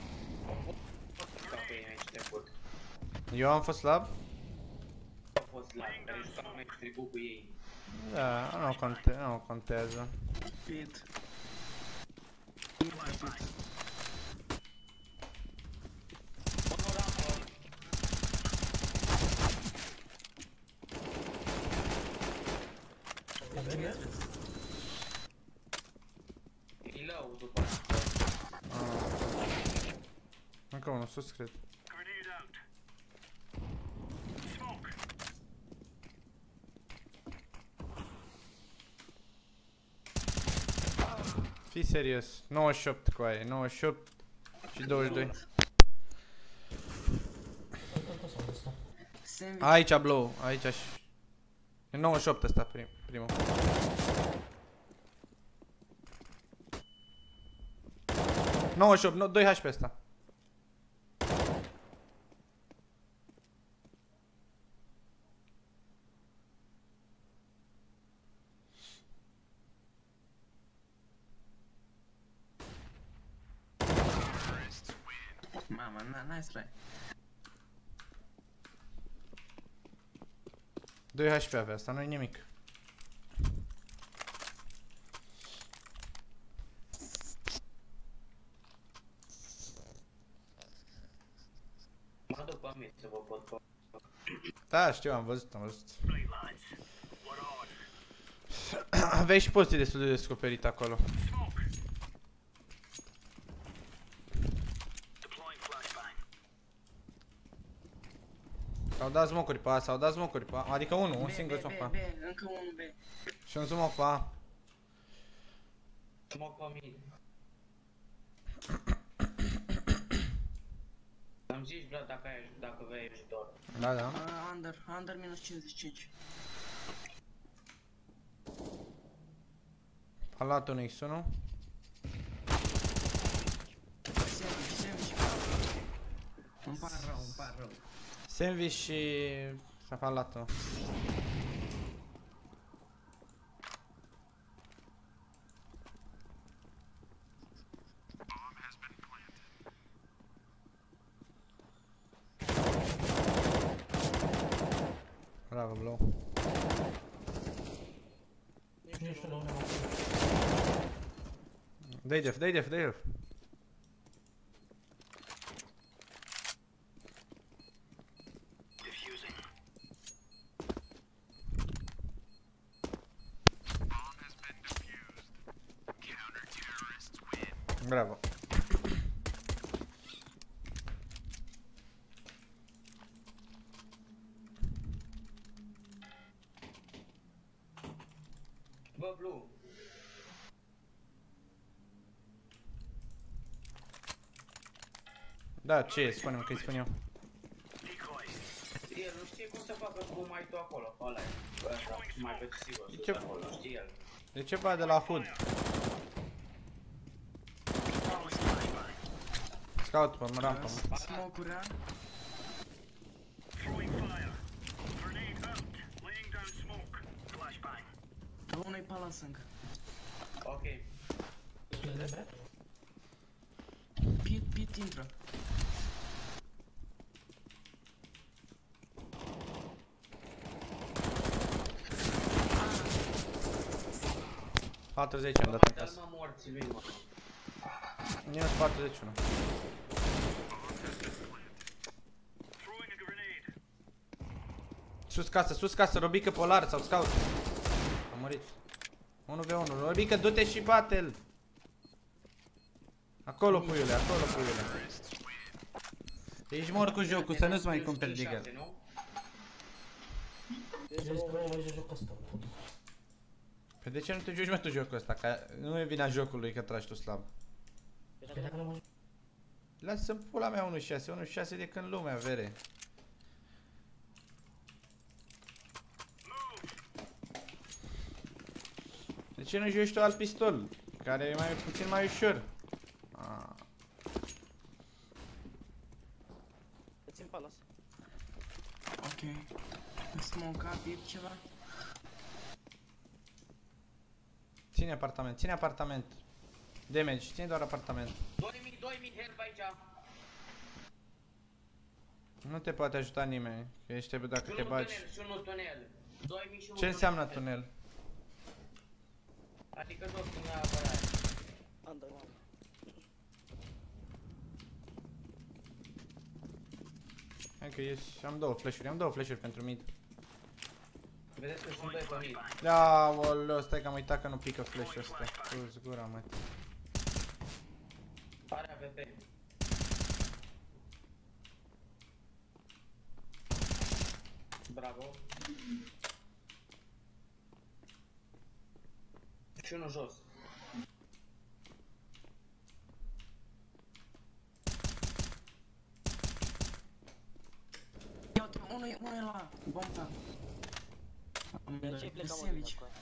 Ca pe ei aici trecut. Eu am fost slab? Au fost slabe, care jucau meci trecut cu ei. Da, nu, conte nu contează. Pit. E low după. Încă unul sus, cred. Fii serios, nouăzeci și opt cu aia, nouăzeci și opt și douăzeci și doi. Aici blow, aici și... E nouăzeci și opt ăsta prim, primul. nouăzeci și opt, doi H P ăsta. Mama, na, nice try. doi H P avea, asta nu-i nimic. Mă duc pe mine să vă pot pe... Da, știu, am văzut, am văzut. Aveai și poziții destul de descoperit acolo. S-au dat smocuri pe A, s-au dat smocuri pe A, adică unul, un B, singur B, smoc B, pe A. B, încă unul B. Și un smoc pe A. Smoke pe mine. Am zis, Vlad, dacă ai, dacă vrei ajutor. Da, da. Uh, under, under minus cincizeci și cinci. A luat un X unu. Sandwich, sandwich. Îmi par rău, îmi par rău. Sandwich și... s-a falat-o. Bravo, blow. Nu știu de unde m-am Dai def, dai def, dai def. Bravo. Bă, Blue. Da, ce e? Spune-mi că-i spun eu. el nu știe cum să facă cum ai tu acolo, ăla e. Ăsta, mai pe sigur, sus Ce- acolo, știe el. De ce bă de la Hood? Scout pe rampă. Smoke-uri rea. Unul-i palas încă. Ok. Pit, pit intră. patruzeci am dat în Dă-l casă. mă morții lui, mă. Minus patruzeci și unu. Sus casă, sus casă, Robică Polar sau Scout. A murit. unu v unu, Robică, du-te și bate-l. Acolo, puiule, acolo, puiule. Ești mor cu jocul, să nu-ți mai cumperi Deagle. Vezi că nu mai joc ăsta. Păi de ce nu te joci mai tu jocul ăsta? Că nu e vina jocului că tragi tu slab. Păi dacă nu mai Lasă-mi pula mea unu șase, unu șase de când lumea, vere. De ce nu joci tu alt pistol? Care e mai puțin mai ușor. Ah. Îți țin palas. Ok. Smoke-a, pit ceva. Ține apartament, ține apartament. Damage, ține doar apartament. doi mii, doi mii help aici. Nu te poate ajuta nimeni, că ești trebuie dacă Și te unul bagi. tunel, și unul tunel. doi mii și unul Ce înseamnă tunel? Adică tot în apărare. Underground. Hai că ies, am două flash-uri, am două flash-uri pentru mid. Vedeți că sunt doi pe mid. Da, oleo, stai că am uitat că nu pică flash-ul ăsta. Tu zgura, mă. Are A V P. Bravo. Și unul jos. Ia uite, unul e unul e la bomba. Am De ce-i plecam mă sandwich. din acolo?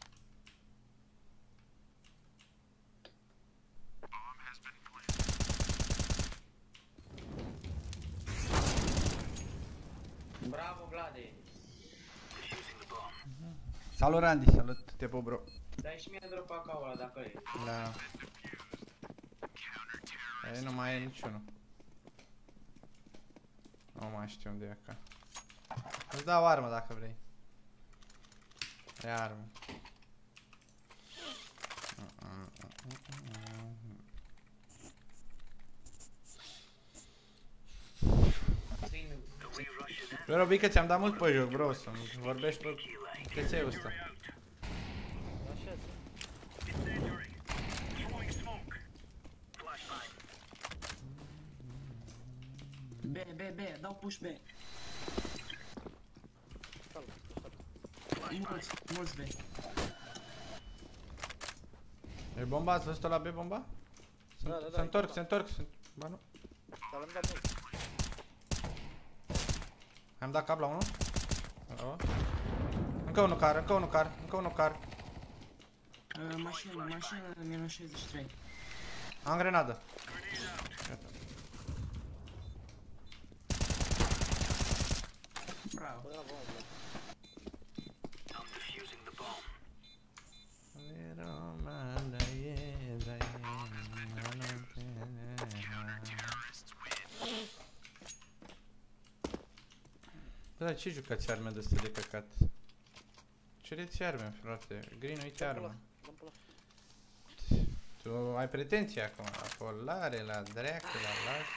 Bravo, Vlade. Salut, Randy, salut, te pup, bro. Dai și mie drop acolo ăla dacă e. Da. Ei, nu mai e niciunul. Nu mai știu unde e acá. Îți dau armă dacă vrei. E armă. Bă, Robică, ți-am dat mult pe joc, bro, să vorbești pe cățeiul ăsta. Așa zi. B, B, B, dau push B. Salut, salut. Mulți, mulți B. E bomba? Ați văzut-o la B bomba? Da, da, da, Se e întorc, bomba. se întorc, se... Ba nu. Dar am dat mult. Am dat cap la unul. Bravo. Încă unul car, încă unul car, încă unul car. Uh, mașină, mașină, minus șaizeci și trei. Am grenadă. Gata. Bravo. Bravo, mă. Da, ce jucați arme de astea de căcat? Cereți arme, frate. Green, uite armă. Dăm pe la. Tu ai pretenții acum, la polare, la dreacă, la las.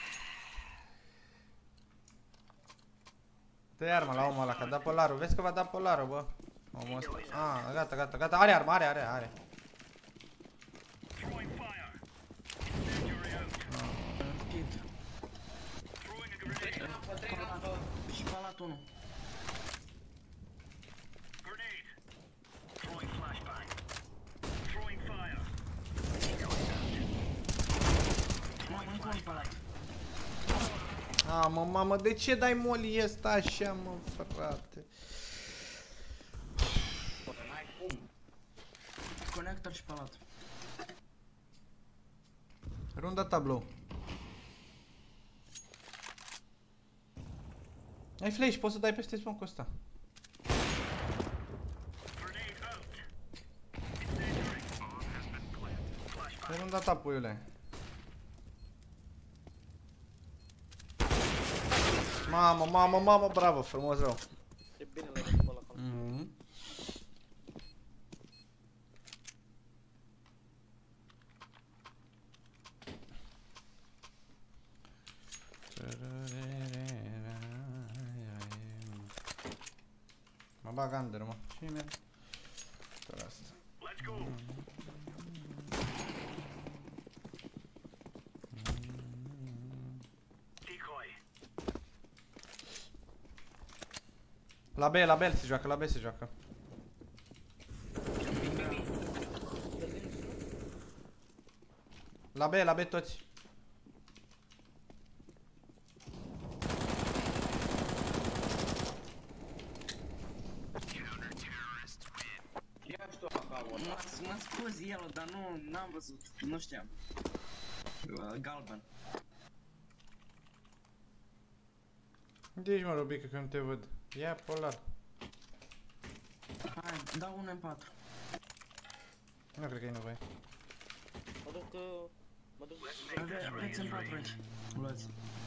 Dă-i arma la omul ăla, că a dat polarul. Vezi că va da polarul, bă. Omul ăsta. Ah, gata, gata, gata. Are armă, are, are, are. Pit. Palat. Și palat unul. Mamă, încă un palat. Mamă, mamă, de ce dai molly ăsta așa, mă, frate? N-ai cum. Conector și palat. Runda tablou. Ai flash, poți să dai peste smoke-ul ăsta. E runda ta, puiule. Mamă, mamă, mamă, bravo, frumos rău. E bine la ăla acolo. Mhm. Mă bag under, mă. Cine? Fără asta. La B, la B se joacă, la B se joacă. La B, la B toți. Ia și tu acolo. Mă scuzi el, dar nu, n-am văzut, nu știam. Uh, Galben. Unde ești, mă, Rubică, că nu te văd? Ia polar. Hai, dau un M patru. Nu cred că e nevoie. Mă duc... uh, Mă duc... Aveți M patru aici. Luați.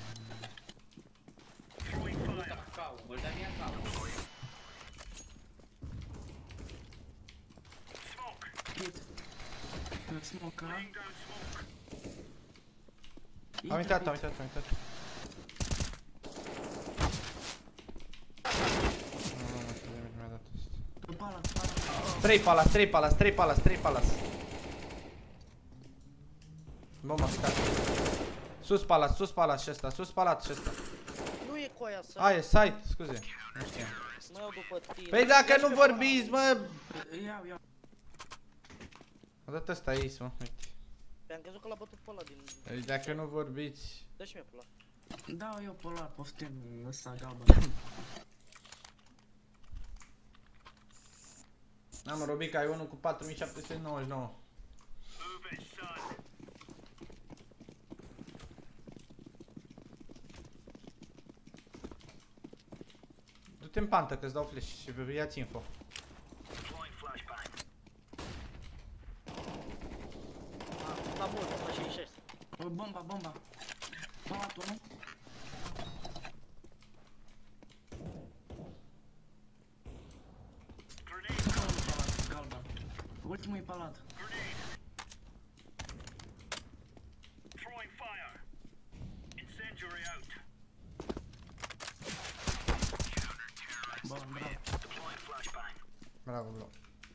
Îl da cau, îl da mie cau. Hit. Smoke, ha? Am uitat, am uitat, am uitat. Nu, nu, nu știu de mi-a dat asta. Palas, palas. trei palas, trei palas, trei palas, trei palas. Bomba picat. Sus palas, sus palas și ăsta, sus palat și ăsta. Nu e coaia să... A, e site, scuze. Nu știam. Mă iau după tine. Păi dacă nu vorbiți, mă! Iau, iau. A dat ăsta aici, mă, uite. Pe-am crezut că l-a bătut pe ăla din... Deci dacă nu vorbiți... Dă și mie pe ăla. Dau eu polar, poftim ăsta galben. Am Robica, ai unul cu patru mii șapte sute nouăzeci și nouă. Du-te în pantă că-ți dau flash și ia-ți info. La mult, la șaizeci și șase. Bomba, bomba. Palatul, nu? Încă unul palat, galben. Ultimul e palat. Bun, bravo. Bravo, bro.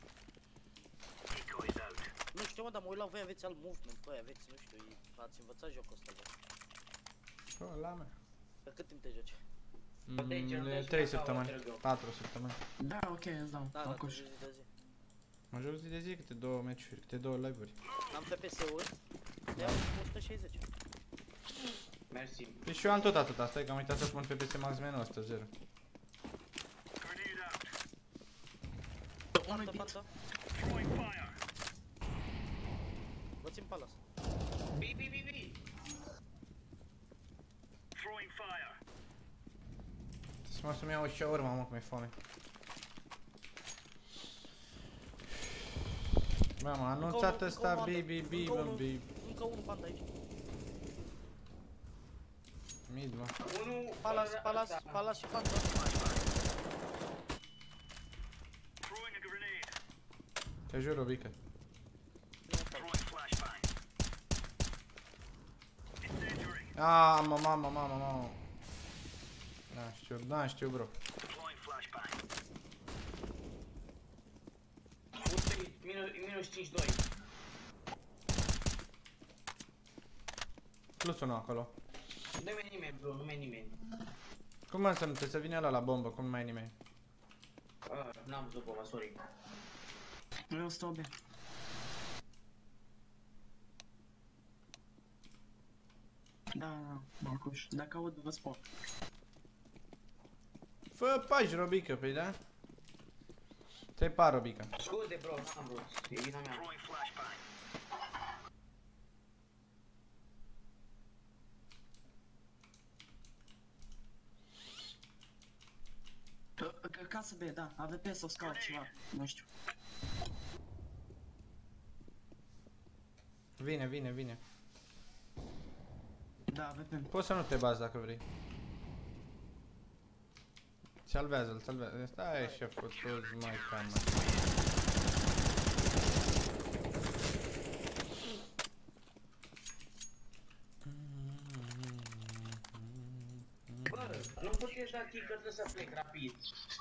Nu știu, mă, dar mă uit la voi, aveți alt movement, băi, aveți, nu știu, ați învățat jocul ăsta, bă. Bă, la mea. De cât timp te joci? Mm, de trei săptămâni, patru săptămâni. Da, ok, îți dau. Da, da, te Acuș. joci zi de zi. Mă joc zi de zi, câte două meciuri, câte două live-uri. Am F P S-uri, le iau o sută șaizeci. Mersi. Păi și eu am tot atâta, stai că am uitat să pun P P S Max menul ăsta, zero. Unul-i Pantă, bit. pantă. Vă țin palas. Bi, bi, bi, bi. Să mă să-mi iau o shawarma, mă, că mi-e foame. Bă, m-a anunțat ăsta, B, B, B, B, B. Încă unul pantă aici. Mid, mă. Unul... Palas, ăla- palas, ăsta. palas și pantă. Te jur, Robică. Ah, mă, mamă, mamă, mamă. Da, știu, da, știu, bro. Uite, minus, minus cinci doi. Plus unul acolo. Nu mai e nimeni, bro, nu mai e nimeni. Cum mă să nu trebuie să vină ăla la bombă, cum nu mai e nimeni? Ah, n-am văzut bomba, sorry. Eu stau bine. Da, da, Marcuș. Dacă aud, vă spun. Fă pași, Robică, păi da? Te-ai par, Robică. Scuze, bro, n-am vrut. E vina mea. Casă B, da, A V P sau scout ceva, nu știu. Vine, vine, vine. Da, A V P. Poți să nu te bazi dacă vrei. Salvează-l, salvează-l. Stai și-a făcut mai calm. Bă, nu puteți da kick că trebuie să plec rapid.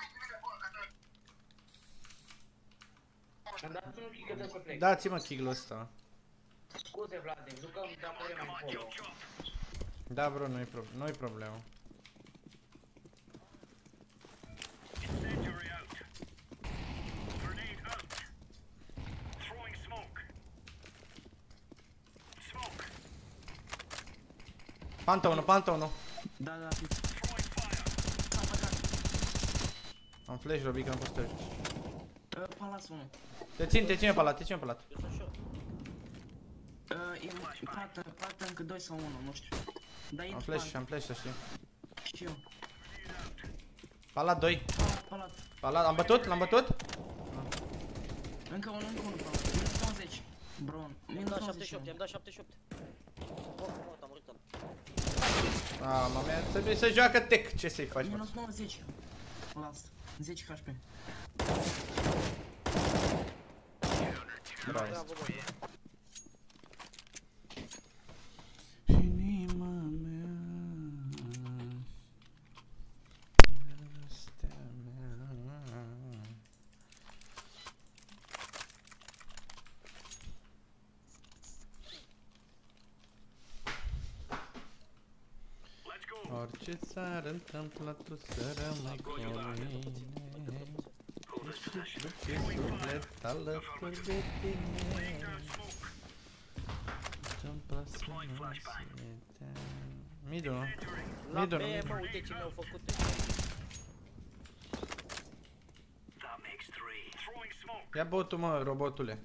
Îmi dați un kick că trebuie să plec. Dați-mă kick-ul ăsta. Scuze, Vlade, jucăm dacă vrem mai încolo. Da, bro, nu-i pro nu problemă. Panta unu, panta unu. Da, da, fiți. Am flash, Robică, am postări. Uh, Palas unu. Te țin, te ține pe lat, te ține pe lat. Eu sunt short. Uh, e pată, pată încă doi sau unu, nu știu. Da, Am intru flash, pată. am flash, să știi. Și eu. Palat doi. Palat, palat. Palat, am bătut? L-am bătut? Încă unul, încă unul, palat. Minus nouăzeci. Bron. I-am Minus dat nouăzeci. șaptezeci și opt, i-am dat șaptezeci și opt. Mort, mort, am murit ăla. Ah, mama, trebuie să joacă tech. Ce să-i faci, mă? Minus nouăzeci. Las. zece H P. Bravo. Bravo, bă. Inima mea, dragostea mea. Orice s-ar întâmpla, tu să rămâi cu mine. Și suflet alături de tine. Îmi place să mă simt. Midu, nu? La B, Midu, nu? mă, uite ce mi-au făcut. Ia botul, mă, robotule.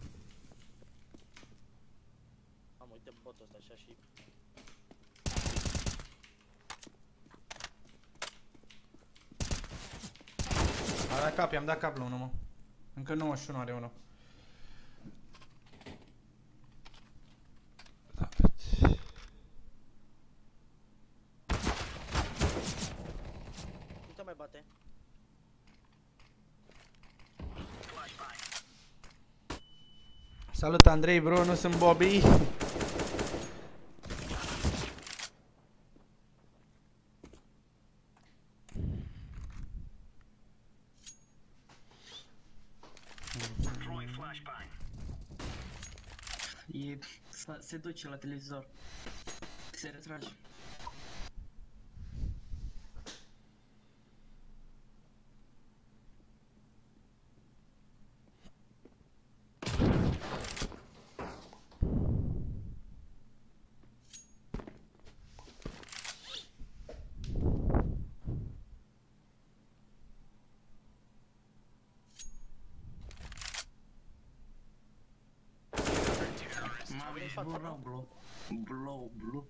Am uite botul ăsta așa și... A dat cap, i-am dat cap la unul, mă. Încă nouăzeci și unu are unul. Nu te mai bate. Salut, Andrei, bro, nu sunt Bobby. E... se duce la televizor. Se retrage. Mamă, ești blow, blow. Blow, blow.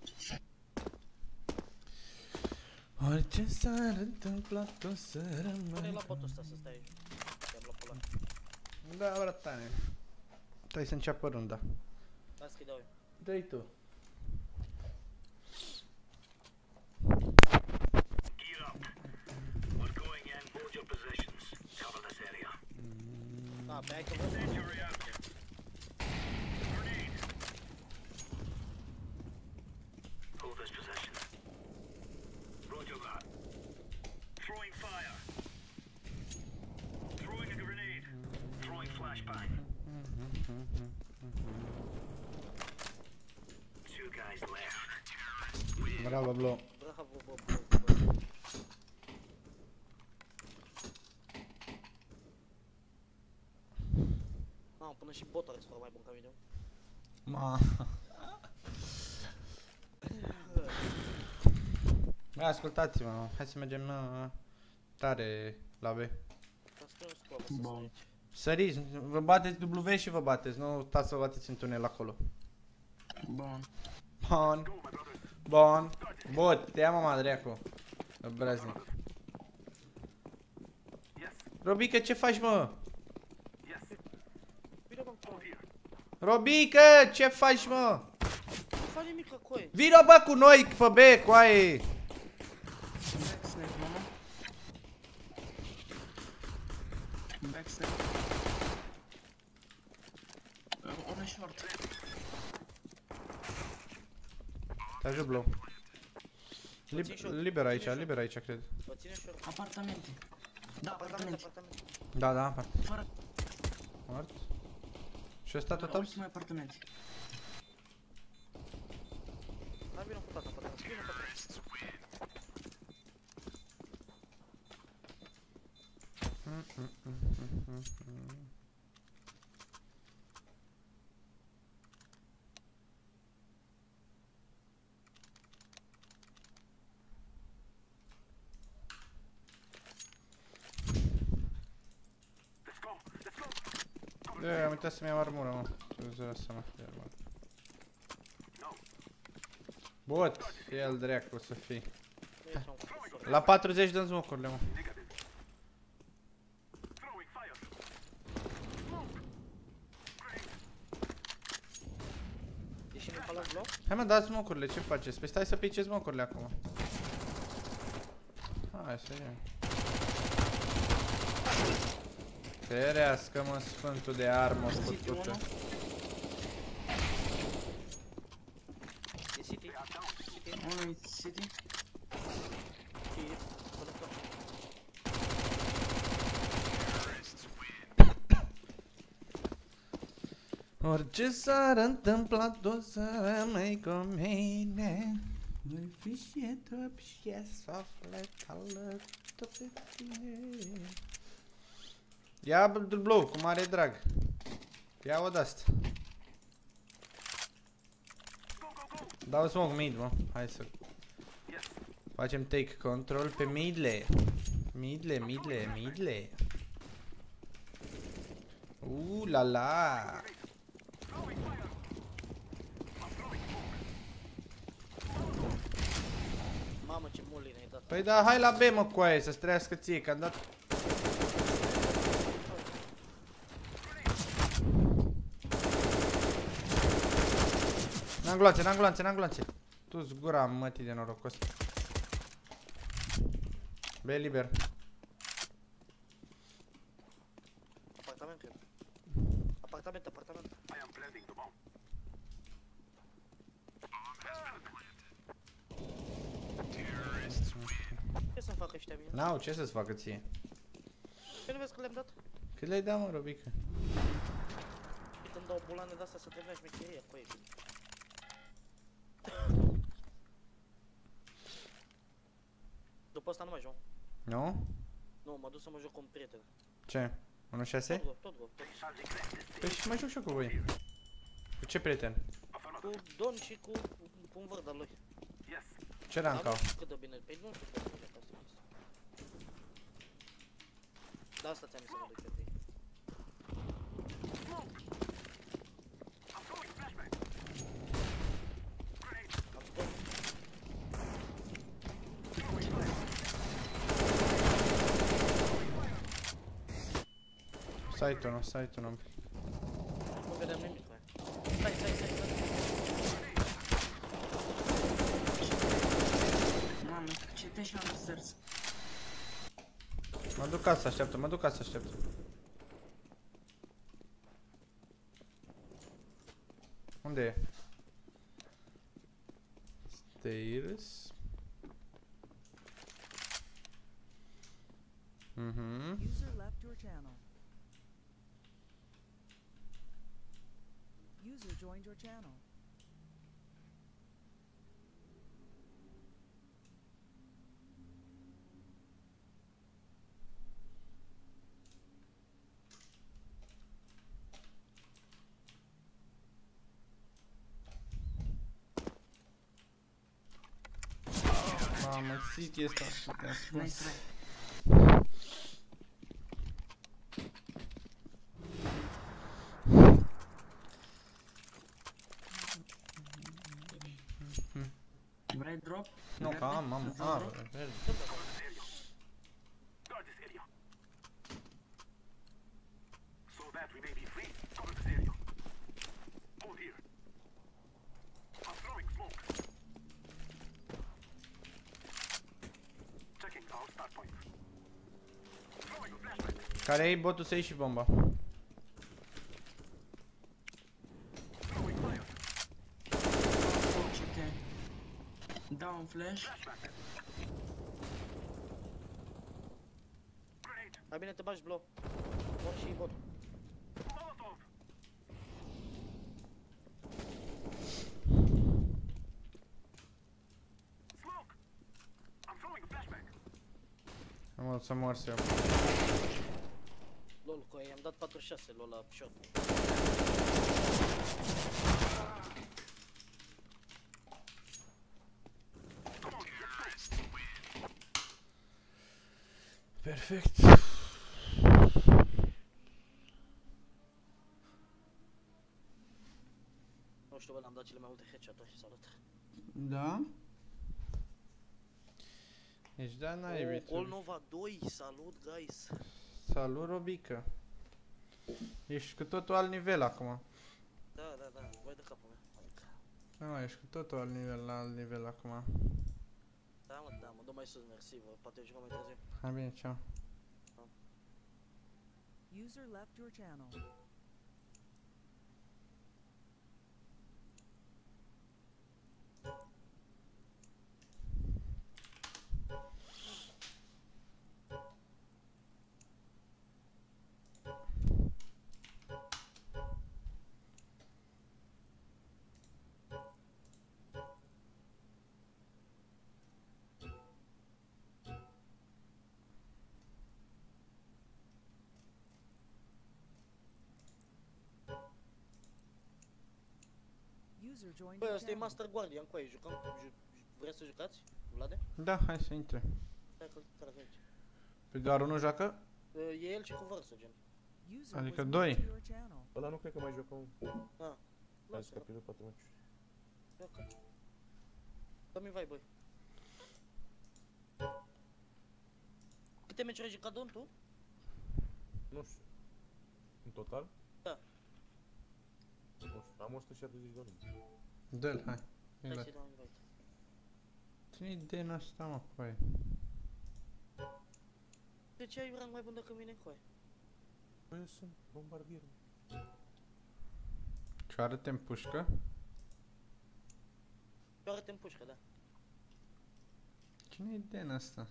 Orice s-ar întâmpla, tu să Pune rămâi. la botul ăsta să stai aici. I-am luat pe ăla. Da, bratane. Trebuie să înceapă runda. Las că-i dau eu. Dă-i tu. Da, pe aia că vă Bravo, Blo. Bravo, bă, bă, bă. Mamă, până și botul are score mai bun ca mine. Ma. Hai, ascultați-mă, hai să mergem uh, tare la B. Ca să nu scopă să Bun. stai. Săriți, vă bateți W și vă bateți, nu stați să vă bateți în tunel acolo. Bun. Bun. Bun. Bot, te ia mama dracu. Obraznic. Robică, ce faci, mă? Vino bă, cu Robică, ce faci, mă? Nu faci nimic acolo. Vino, bă, cu noi, pe B, coaie. Backstep, mama. Backstep. Uh, On short. Te ajut, Blow. Lib liber aici, liber aici, cred. Vă ține short. Apartamente. Da, Apartament, apartamente. apartament. Da, da, apart. Fără. Mort. Și ăsta total? Ultimul apartamente. Hai, vino cu tata, apartament. Vino cu tata. Mm, mm, mm, mm, mm, mm. Da, am uitat să-mi iau armură, mă. Ce vreau să mă fie armură. Bot, el dracu o să fii. La patruzeci dăm smoke-urile, mă. Ieși din palat bloc? Hai, mă, dați smoke-urile, ce faceți? Păi stai să pice smoke-urile acum. Hai să vedem. Ferească, mă, sfântul de armă scutută. E City. City. Unul City. E conector. Orice s-ar întâmpla, tot să rămâi cu mine. Voi fi și trup și suflet alături de tine. Ia Blow, cu mare drag. Ia-o de-asta. Dau smoke mid, mă. Hai să facem take control pe midle. Midle, midle, midle. Uh, la la. Mamă, ce mult ne-ai dat. Păi da, hai la B, mă, coaie, să-ți trăiască ție, că am dat... N-am gloanțe, n-am gloanțe, n-am gloanțe. Tu-ți gura, mătii de norocos. B liber. Apartament, cred. Apartament, apartament. Ce să-mi facă ăștia mie? N-au, ce să-ți facă ție? Ce nu vezi că le-am dat? Cât le-ai dat, mă, Robică? Și când dau bulane de-astea să termina șmecheria, cu ei. După asta nu mai joc. Nu? Nu, mă duc să mă joc cu un prieten. Ce? unu șase? Tot go, tot go, tot. Păi și mai joc și eu cu voi. Cu ce prieten? Cu Don și cu, cu un văr de-al lui. Ce rank au? Nu știu cât de bine, pe nu știu cât de bine ca asta. Da, asta ți-am zis să mă duc pe ei. Am scos. Site-ul, nu, site-ul, nu. Nu vedem nimic, mai. Stai, stai, stai, stai. Mamă, ce te și am stairs. Mă duc ca să așteaptă, mă duc ca să așteaptă. Unde e? Stairs. Mhm. User left your channel. User joined your channel. Mamă, City ăsta te ascuns. Nice try. Vrei drop? Nu, că am, am, Îți dau am, drop? verde. Care e botul să iei și bomba? Ok. Dau un flash. Mai bine te bagi blow. Mor și bot. Am să mor să iau. Lol, cu aia, i-am dat patruzeci și șase lol la shot. Perfect. Nu știu, bă, l-am dat cele mai multe headshot-uri, salut. Da? Deci da, n-ai Oh, iubit. Gol Nova doi, salut, guys. Salut, Robică. Ești cu totul alt nivel acum. Da, da, da, vai de capul meu. Nu, ești cu totul alt nivel, la alt nivel acum. Da, mă, da, mă, dă mai sus, mersi, vă, poate eu jucăm mai târziu. Hai bine, ceau. User left your channel. User joined Băi, your ăsta e channel. Master Guardian, cu aia, jucăm? Ju vreți să jucați, Vlade? Da, hai să intre. Stai că trag aici. Pe doar unul joacă? E el și cu vărsă, gen. User Adică was doi. moved to your channel. Ăla nu cred că mai jucăm. Da. Hai Lasă, să capitul patru meciuri. joacă. Dă-mi vai, băi. Câte meciuri ai jucat, Don, tu? Nu știu. În total? Da. Nu știu, am o sută șaptezeci de ori. Dă-l, hai. Hai Hai, să-i dau invite. ține-i de în asta, mă, cu aia. De ce ai rang mai bun decât mine, coi? Păi eu sunt bombardier. Și arăte în pușcă. Eu arăt în pușcă, da. Cine-i de în asta?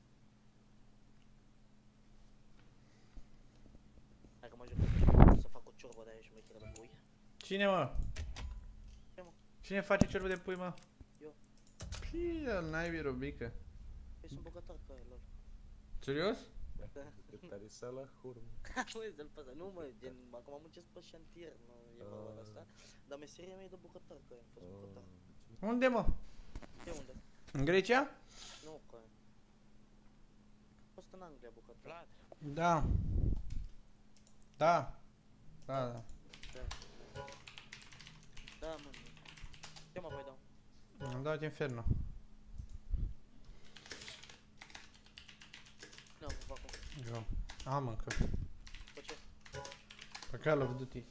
Hai că mă joc să fac o ciorbă de aia și mai de pui. Cine, mă? Ce, mă? Cine face ciorbă de pui, mă? Eu. Pii, el n-ai Robică. Păi sunt bogătar cu aia, lol. Serios? Da. De tare sala hurmă. Măi, să-l pasă. Nu, mă, gen, acum am muncesc pe șantier, nu e vorba de asta. Dar meseria mea e de bucătar cu aia, am fost bucătar. Unde, mă? De unde? În Grecia? Nu, cu aia. Am fost în Anglia bucătar. Da. Da. Da, da. Da, mă. Ce mă mai dau? Am dat Inferno. Nu am făcut acum. Eu am încă. Pe ce? Pe Call of Duty.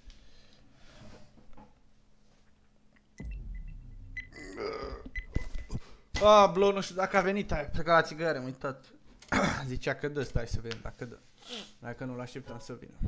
Ah, Blow, nu știu dacă a venit, ai plecat la țigare, am uitat. Zicea că dă, stai să vedem dacă dă. Dacă nu, l-așteptăm să vină.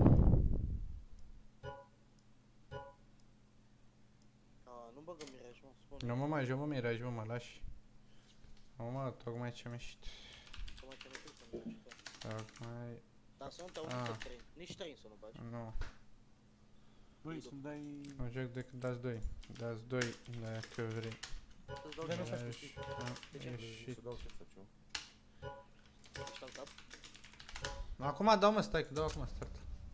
A, nu băgă miraj, mă, spun. Nu mă mai joc, mă, Miraj, mă, mă lași. Mă, mă, tocmai ce-am ieșit. Că mai ține să miraj, că... Tocmai... Dar să nu te auzi Ah. pe train. Nici train să nu bagi. Nu, Băi, să-mi dai... nu joc decât dați doi. Dați doi, dacă vrei. Să-ți dau Dar nu și faci Aș- știi. am De ce? ieșit. Să dau ce faci eu. ești al cap. Acum dau, mă, stai, că dau acum start.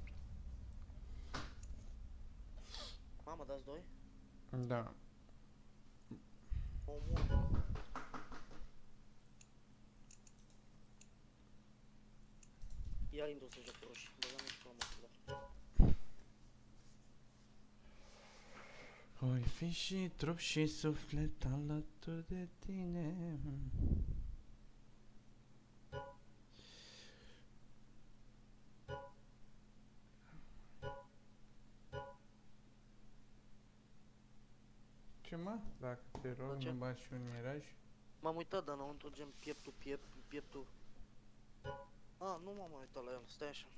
Mamă, dați doi? Da. Omul. Iar intru să joc cu roșii. Băgam și pe măsurile. Voi fi și trup și suflet alături de tine. Ce mă? Dacă te rog, La ce? nu bagi și un miraj? M-am uitat, dar înăuntru gen pieptul, piept, pieptul. A, nu m-am mai uitat la el, stai așa.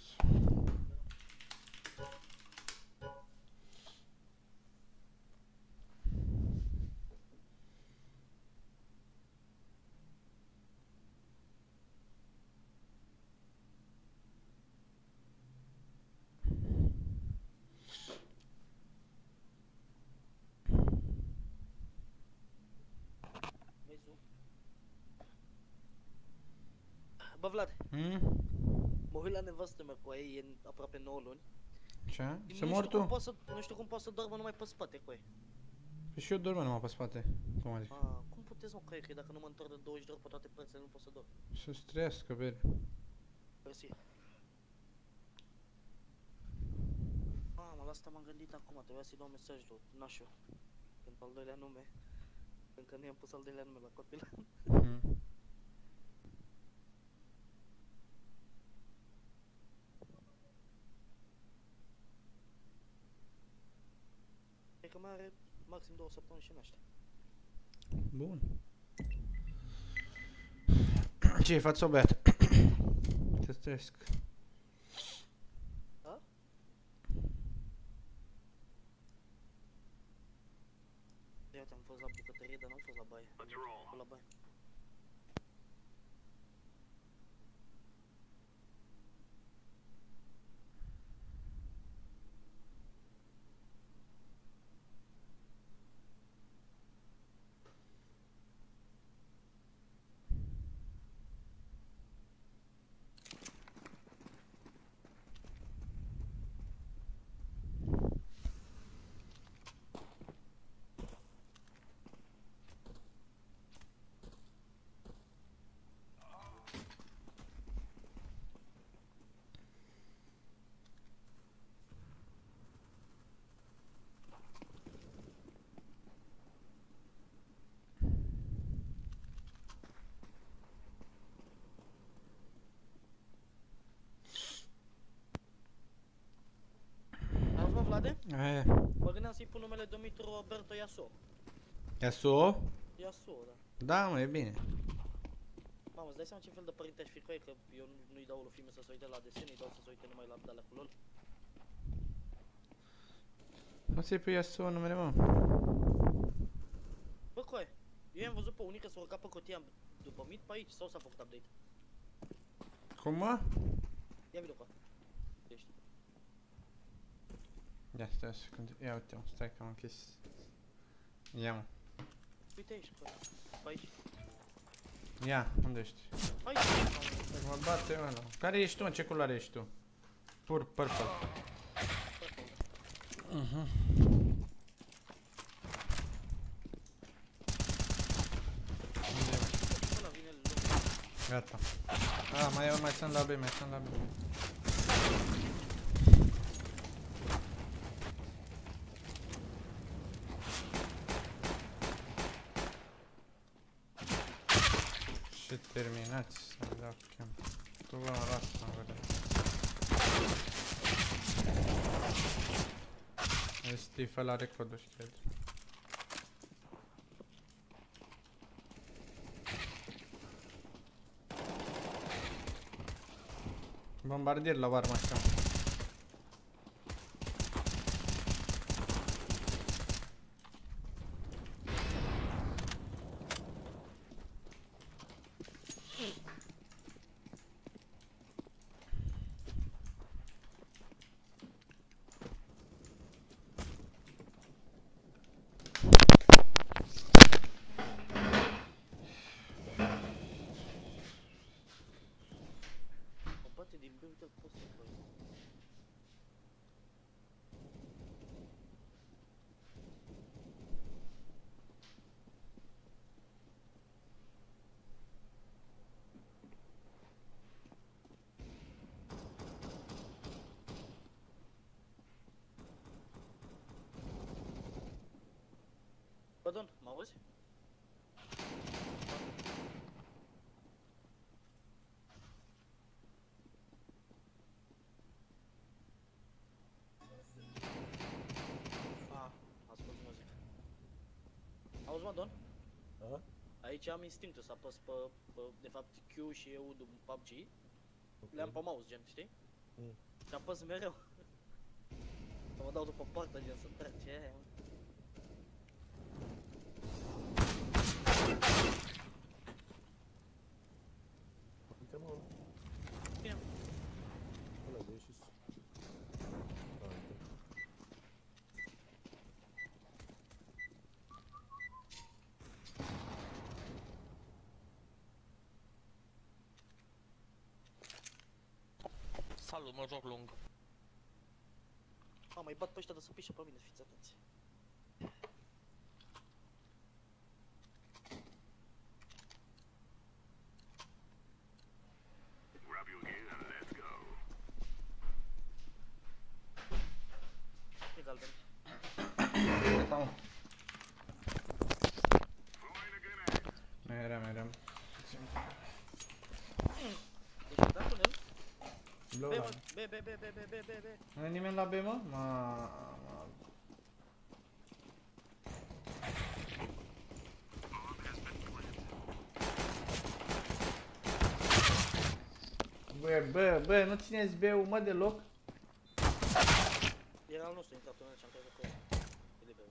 Bă, Vlad, Hmm? mă uit la nevastă mea cu aia, e în aproape nouă luni. Ce? Și Să nu mor știu cum tu? poate să, nu știu cum poate să doarmă numai pe spate cu aia. Păi și eu dorm numai pe spate. Cum adică? A, cum puteți mă cu aia, că dacă nu mă întorc de douăzeci de ori pe toate părțile, nu pot să dorm. Să-ți trăiască, bere. Mersi. Mamă, la asta m-am gândit acum, trebuia să-i dau mesaj lui nașul. Pentru al doilea nume. Încă nu i-am pus al doilea nume la copil. Mhm. E că mai are maxim două săptămâni și naște. Bun. Ce-i, faci sau beat? Te stresc. Da? Iată, am fost la bucătărie, dar n-am fost la baie. Am fost la baie. Auzi, mă, Vlade? Aia. Mă gândeam să-i pun numele Dumitru Roberto Yasuo. Yasuo? Yasuo, da. Da, mă, e bine. Mamă, îți dai seama ce fel de părinte aș fi cu ei, că eu nu- nu-i dau lui filme să se uite la desene, îi dau să se uite numai la alea cu LOL. Nu ți-ai pe Yasuo numele, mă? Bă, coaie, eu i-am văzut pe unii că s-au urcat pe cutia după mid pe aici, sau s-a făcut update? Cum, mă? Ia video cu ești. Ia, stai o secundă. Ia uite-mă, stai că am închis. Ia, mă. Uite aici, pe, pe aici. Ia, unde ești? Aici, Mă bate ăla. Care ești tu, mă? Ce culoare ești tu? Pur, purple. Mhm. ăla vine lumea. Gata. A, mai, mai sunt la B, mai sunt la B. Și terminați să dau chem. Tu vă las să vedem. Este fă la recorduri, cred. Bombardier la varma așa. Mă bate din B, uite-l pot să băi. Auzi? A, ascult muzică. Auzi, mă, Don? Aha. Aici am instinctul să apăs pe, pe, de fapt, Q și E U din P U B G. Le-am pe mouse, gen, știi? Mm. Și apăs mereu. Să mă dau după poartă, gen, să trec, ce e aia, mă? Uite mă, Bine. ăla de ieșit. A, uite. Salut, mă joc lung. Mamă, îi bat pe ăștia de să pișe pe mine, fiți atenți. E galben. Sau? Merem, merem. Deci, da, tunel? Blow B, la mă, B, B, B, B, B, B, B, B. Nu e nimeni la B, mă? Ma... ma... Bă, bă, bă, nu țineți B-ul, mă, deloc? Era al nostru intrat tunel și am crezut că e de B.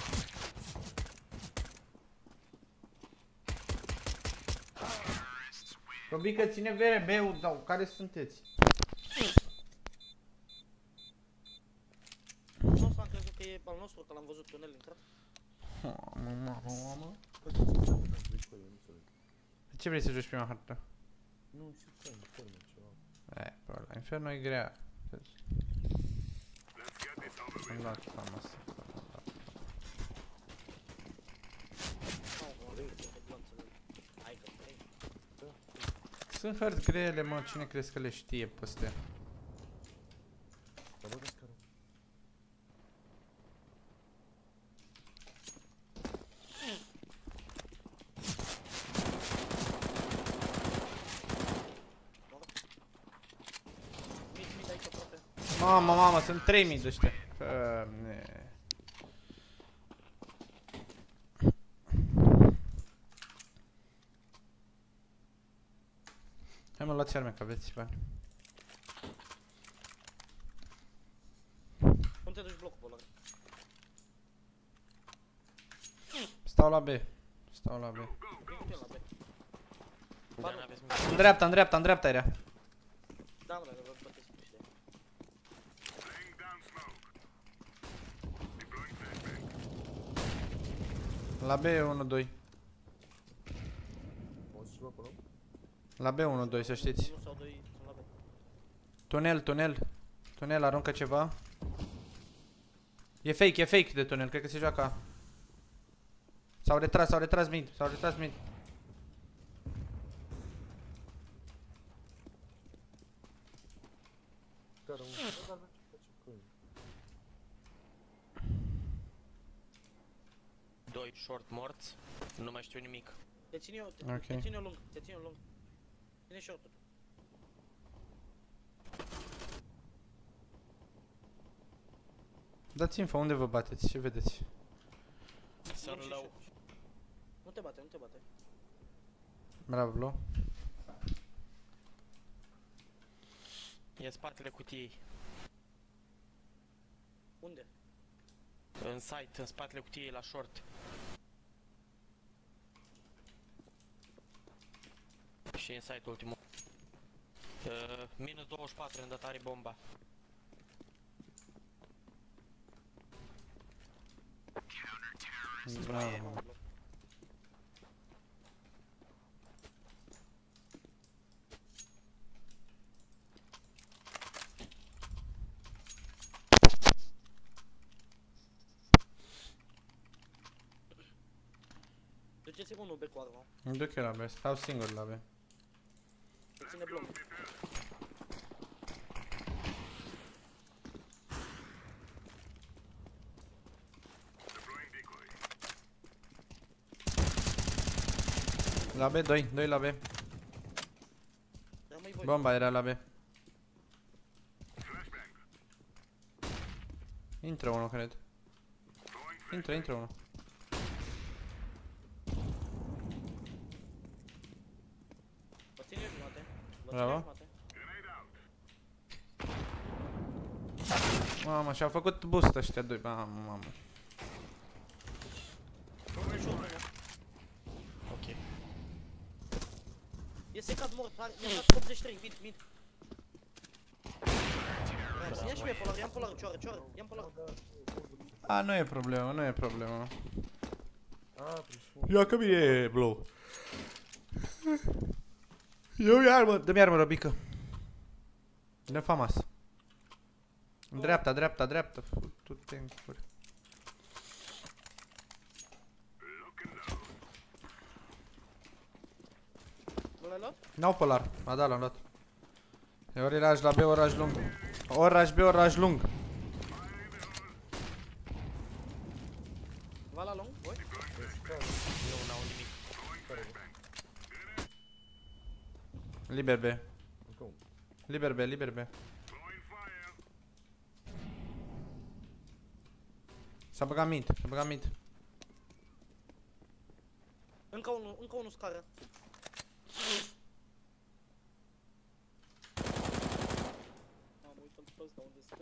Robică, ține vere B-ul, sau care sunteți? Nu am crezut că e al nostru, că l-am văzut tunel intrat. Mamă, mamă, mamă. Bă, ce ți-a făcut în cu el, nu înțeleg. Ce vrei să joci prima hartă? Nu știu ce, în formă, ceva. E, pe ăla, Inferno e grea. Am luat cam asta. Nu, mă, e glanțele. Hai că vrei. Sunt hărți grele, mă, cine crezi că le știe pe astea? Dar bă, descară. Mid, mid aici aproape. Mamă, mamă, sunt trei mii de ăștia. Doamne. Hai mă, luați arme, că aveți bani. Cum te duci blocul pe ăla? Stau la B. Stau la B. Vin cu el la B. Ba Dar nu, n-aveți mine. În dreapta, în dreapta, în dreapta era. da, mă, vă bătesc cu niște. La B unu doi. Auzi ceva pe nou? La B unu doi, să știți. Unu sau doi sunt la B. Tunel, tunel. Tunel, aruncă ceva. E fake, e fake de tunel, cred că se joacă. S-au retras, s-au retras mid, s-au retras mid. Care un... Bă, dar ce face cu el? Doi short morți. Nu mai știu nimic. Te țin eu, te, Ok. te țin eu lung, te țin eu lung. Ține short-ul. Dați info, unde vă bateți? Ce vedeți? Sunt și low. short. Nu te bate, nu te bate. Bravo, Blo. E spatele cutiei. Unde? În site, în spatele cutiei la short. Și în site ultimul. Uh, minus douăzeci și patru, în datare bomba. Bravo. Duceți-vă unul B cu armă. Îmi duc eu la B, stau singur la B. Te ține blocul. La B, doi, doi la B. Rămâi voi. Bomba era la B. Intră unul, cred. Intră, intră unul. Vă țin eu jumate. Vă țin Bravo. eu jumate. Mamă, și-au făcut boost ăștia doi. Mamă, mamă. Unul în jur, unul. Ok. E secat mort, are, i-a dat optzeci și trei, mid, mid. Nice, ia și mie polar, ia-mi polar, cioară, cioară, ia-mi polar. A, nu e problemă, nu e problemă. A, prișun. Ia că mine e blow. Eu i armă, dă-mi armă, Robică. Dă famas. Dreapta, dreapta, dreapta. Tu te încuri. Nu l-ai luat? N-au polar, a da, l-am luat. E ori raj la B, ori raj lung. Ori raj B, ori raj lung. Va la lung, voi? Nu, n-au nimic. Liber B. Încă unul. Liber B, liber B. S-a băgat mid, s-a băgat mid. Încă unul, încă unul scară. Mamă, uite-l pe ăsta unde stă.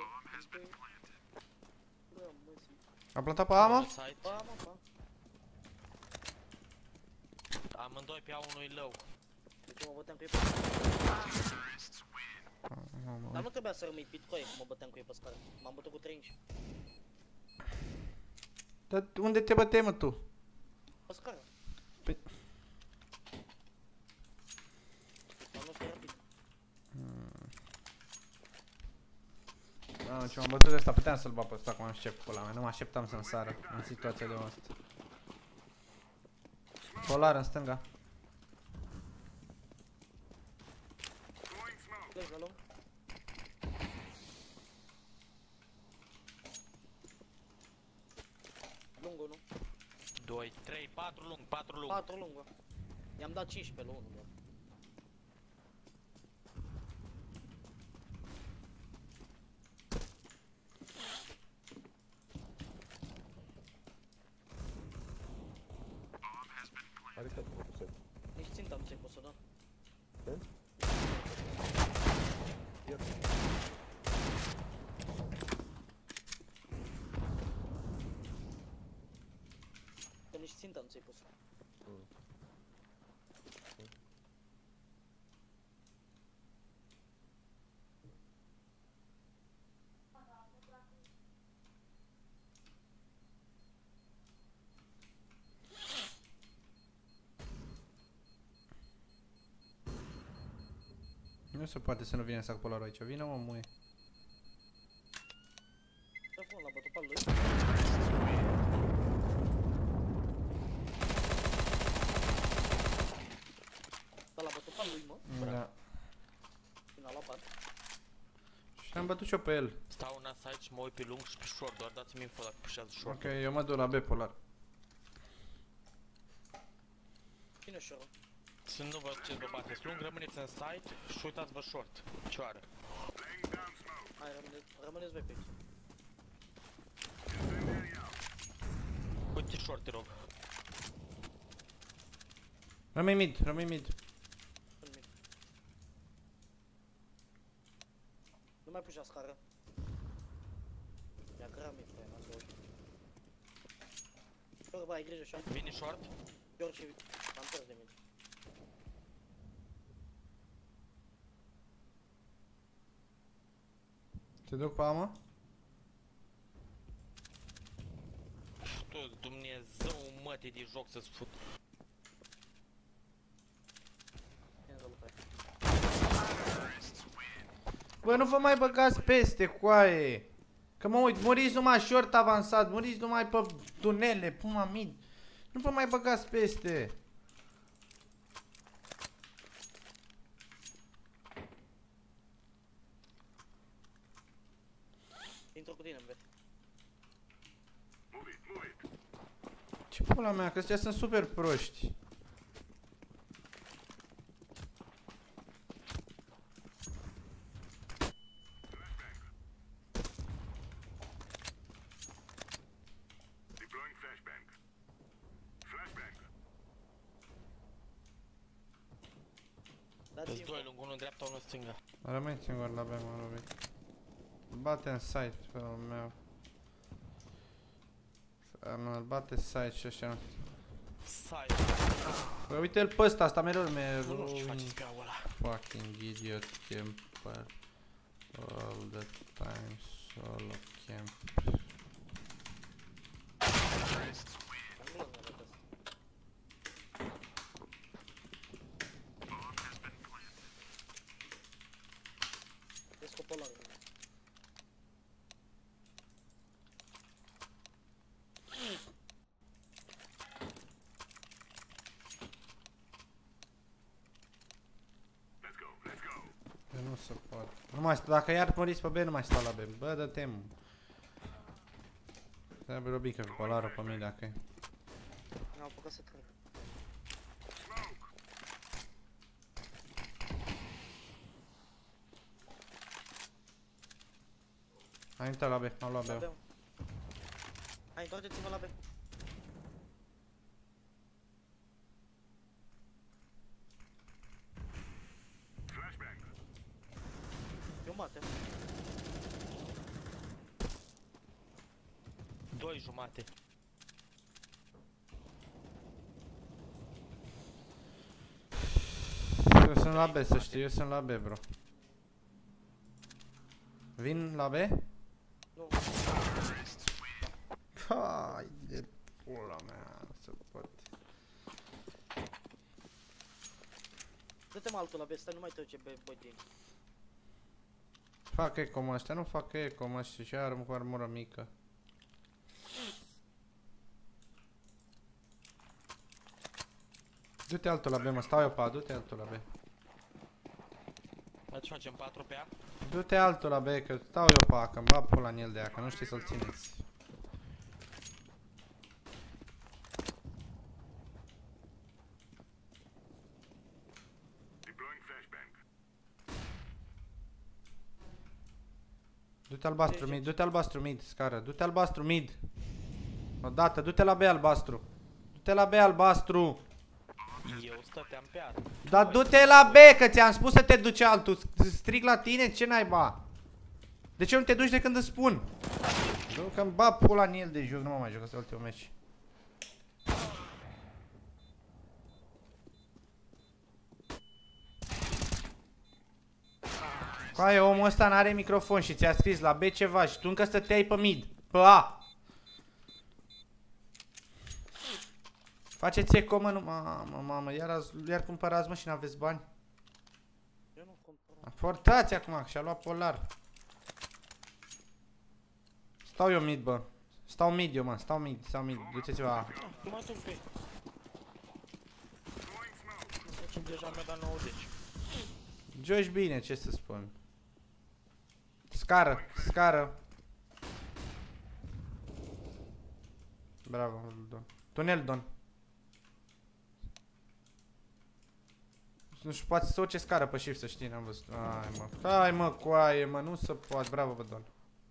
Bă, măsi. A plantat pe A, mă? Site. Ba, mă, ba. Amândoi pe A unui lău. Deci mă băteam cu ei pe Dar nu trebuia să rămâi pitcoin că mă băteam cu ei pe scară. M-am bătut cu trei inci. Dar unde te băteai, mă, tu? Pe scară. Păi... Dar nu stai rapid. Mamă, ce m-am bătut de ăsta, puteam să-l bat pe ăsta, cum am știut pula mea. Nu mă așteptam să-mi sară în situația de asta. Polar în stânga. Pleci la lung. Lung unu. doi, trei, patru lung, patru lung. patru lung, bă. I-am dat cincisprezece la unu, bă. Are că tu, set. Nici ținta nu ți-ai pus-o, da? Ten? Iar. Că nici ținta nu ți-ai pus-o. Nu se poate să nu vină să fac polarul aici. Vine, mă, muie. Ce bun, l-a bătut pe al lui. Da, l-a bătut pe al lui, mă. Da. Final la pat. Și am bătut și eu pe el. Stau în site și mă uit pe lung și pe short, doar dați-mi info dacă pușează short. Ok, eu mă duc la B polar. Cine ușor? Să nu vă ce vă bateți lung, rămâneți în site și uitați-vă short. Cioară. Hai, rămâneți, rămâneți voi pe aici. Uite short, te rog. Rămâi mid, rămâi mid. În mic. Nu mai pușea scară. Mi-a grea mic, băi, n-am să uși. Șor, bă, ai grijă așa. Vine short. Șor și m-am întors de mine. Te duc pe A, mă? Tu, Dumnezeu, mătii de joc să-ți fut. Ia să luptai. Bă, nu vă mai băgați peste, coaie. Că mă uit, muriți numai short avansat, muriți numai pe tunele, puma mid. Nu vă mai băgați peste. Intru cu tine, bă. Ce pula mea, că ăstea sunt super proști. Sunt doi lung, unul în dreapta, unul în stânga. Rămâi singur la B, m-am lovit. Bate în site pe al meu. Mă bate site și așa. Side. Bă, uite-l pe ăsta, asta mereu me... Nu știu ce faceți pe ăla. Fucking idiot camper. All the time solo camp. Vezi copolarul. Nu se poate. Nu mai stau, dacă iar măriți pe B, nu mai stau la B. Bă, dă-te mă. Trebuie robică cu polarul pe mine dacă e. N-am apucat să trec. Hai intrat la B, am luat La B. B. Hai, întoarceți-vă la B. Eu mate. Doi jumate. Eu sunt la B, să știi, eu sunt la B, bro. Vin la B? Nu. Hai de pula mea, nu se poate. Dă-te mă altul la B, stai, nu mai trece B, băi din. Fac eco mă ăștia, nu fac eco mă ăștia și armă cu armură mică. Du-te altul la B, mă, stau eu pe A, du-te altul la B. Ați facem patru pe A? Du-te altul la B, că stau eu pe A, că-mi bag pula în el de aia, că nu știi să-l țineți. Du-te albastru mid, du-te albastru mid, scară, du-te albastru mid. Odată, du-te la B albastru. Du-te la B albastru. Eu stăteam pe A. Dar du-te la B, că ți-am spus să te duci altul. Strig la tine, ce naiba? De ce nu te duci de când îți spun? Du că-mi bag pula în el de joc, nu mă mai joc ăsta ultimul meci. Coaie, omul ăsta n-are microfon și ți-a scris la B ceva și tu încă stăteai pe mid, pe A. Faceți eco, mă, nu, mamă, mamă, iar, azi, iar cumpărați, mă, și n-aveți bani. Eu nu cumpăr. Forțați acum, că și-a luat polar. Stau eu mid, bă. Stau mid eu, mă, stau mid, stau mid, duceți-vă A. Mă duc pe. Facem deja mea la nouăzeci. Joci bine, ce să spun. Scară, scară. Bravo, Don. Tunel, Don. Nu știu, poate să orice scară pe shift, să știi, n-am văzut. Hai, mă. Hai, mă, coaie, mă, nu se poate. Bravo, bă, Don.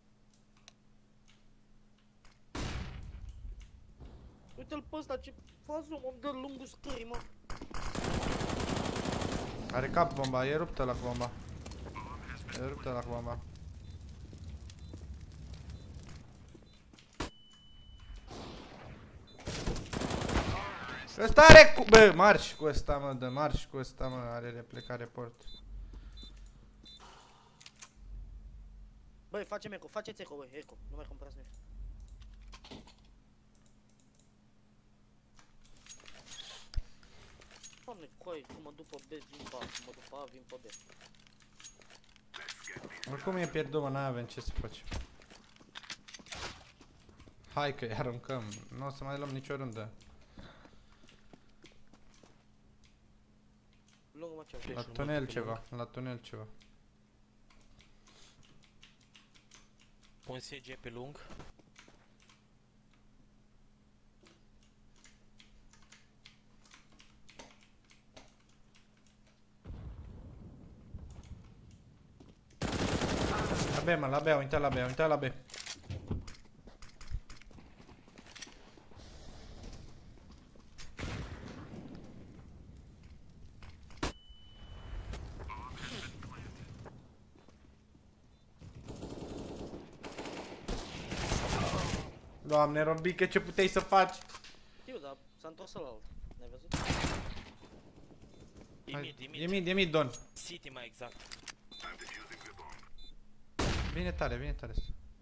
Uite-l pe ăsta, ce fază, mă, dă lungul scării, mă. Are cap bomba, e ruptă la bomba. E ruptă la bomba. Ăsta are cu... Bă, marș cu ăsta, mă, dă marș cu ăsta, mă, are replecare port. Băi, facem eco, faceți eco, băi, eco, nu mai comprați nimic. Doamne, coi, cum mă duc pe B, vin pe A, cum mă duc pe A, vin pe B. Oricum e pierdut, mă, n-avem ce să facem. Hai că îi aruncăm, nu o să mai luăm nicio rundă. Lungul mă ce La tunel ceva, la tunel ceva. Un S G pe lung. La B, mă, la B, au intrat la B, au intrat la B. Doamne, Robică, ce puteai să faci? Știu, dar s-a întors la alt. N-ai văzut? E mid, e mid. E mid, e mid, Don. City mai exact. Vine tare, vine tare.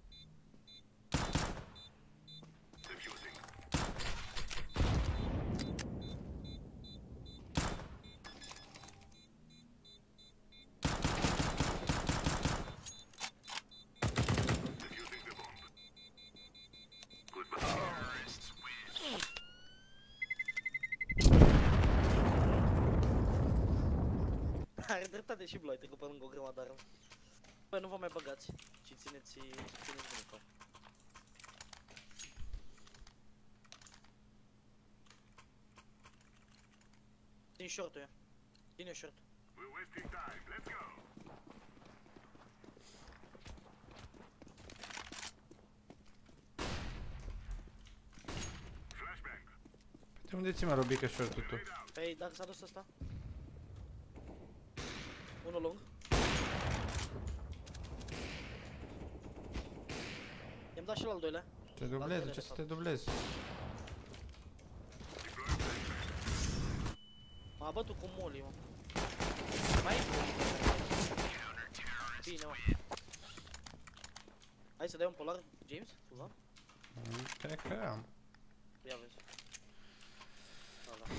Are dreptate și Blu, ai trecut pe lângă o grămadă de arme. Bă, nu vă mai băgați, ci țineți, țineți bunica. Țin short-ul ea. Ține short. De unde ți mă, Robică, short-ul tu? Păi, dacă s-a dus ăsta? Unul lung. I-am dat și la al doilea. Te dublezi, ce să te dublezi? M-a bătut cu molly, mă. Mai e? Bine, mă. Hai să dai un polar, James? Cumva? Cred că am. Ia vezi. Da, da.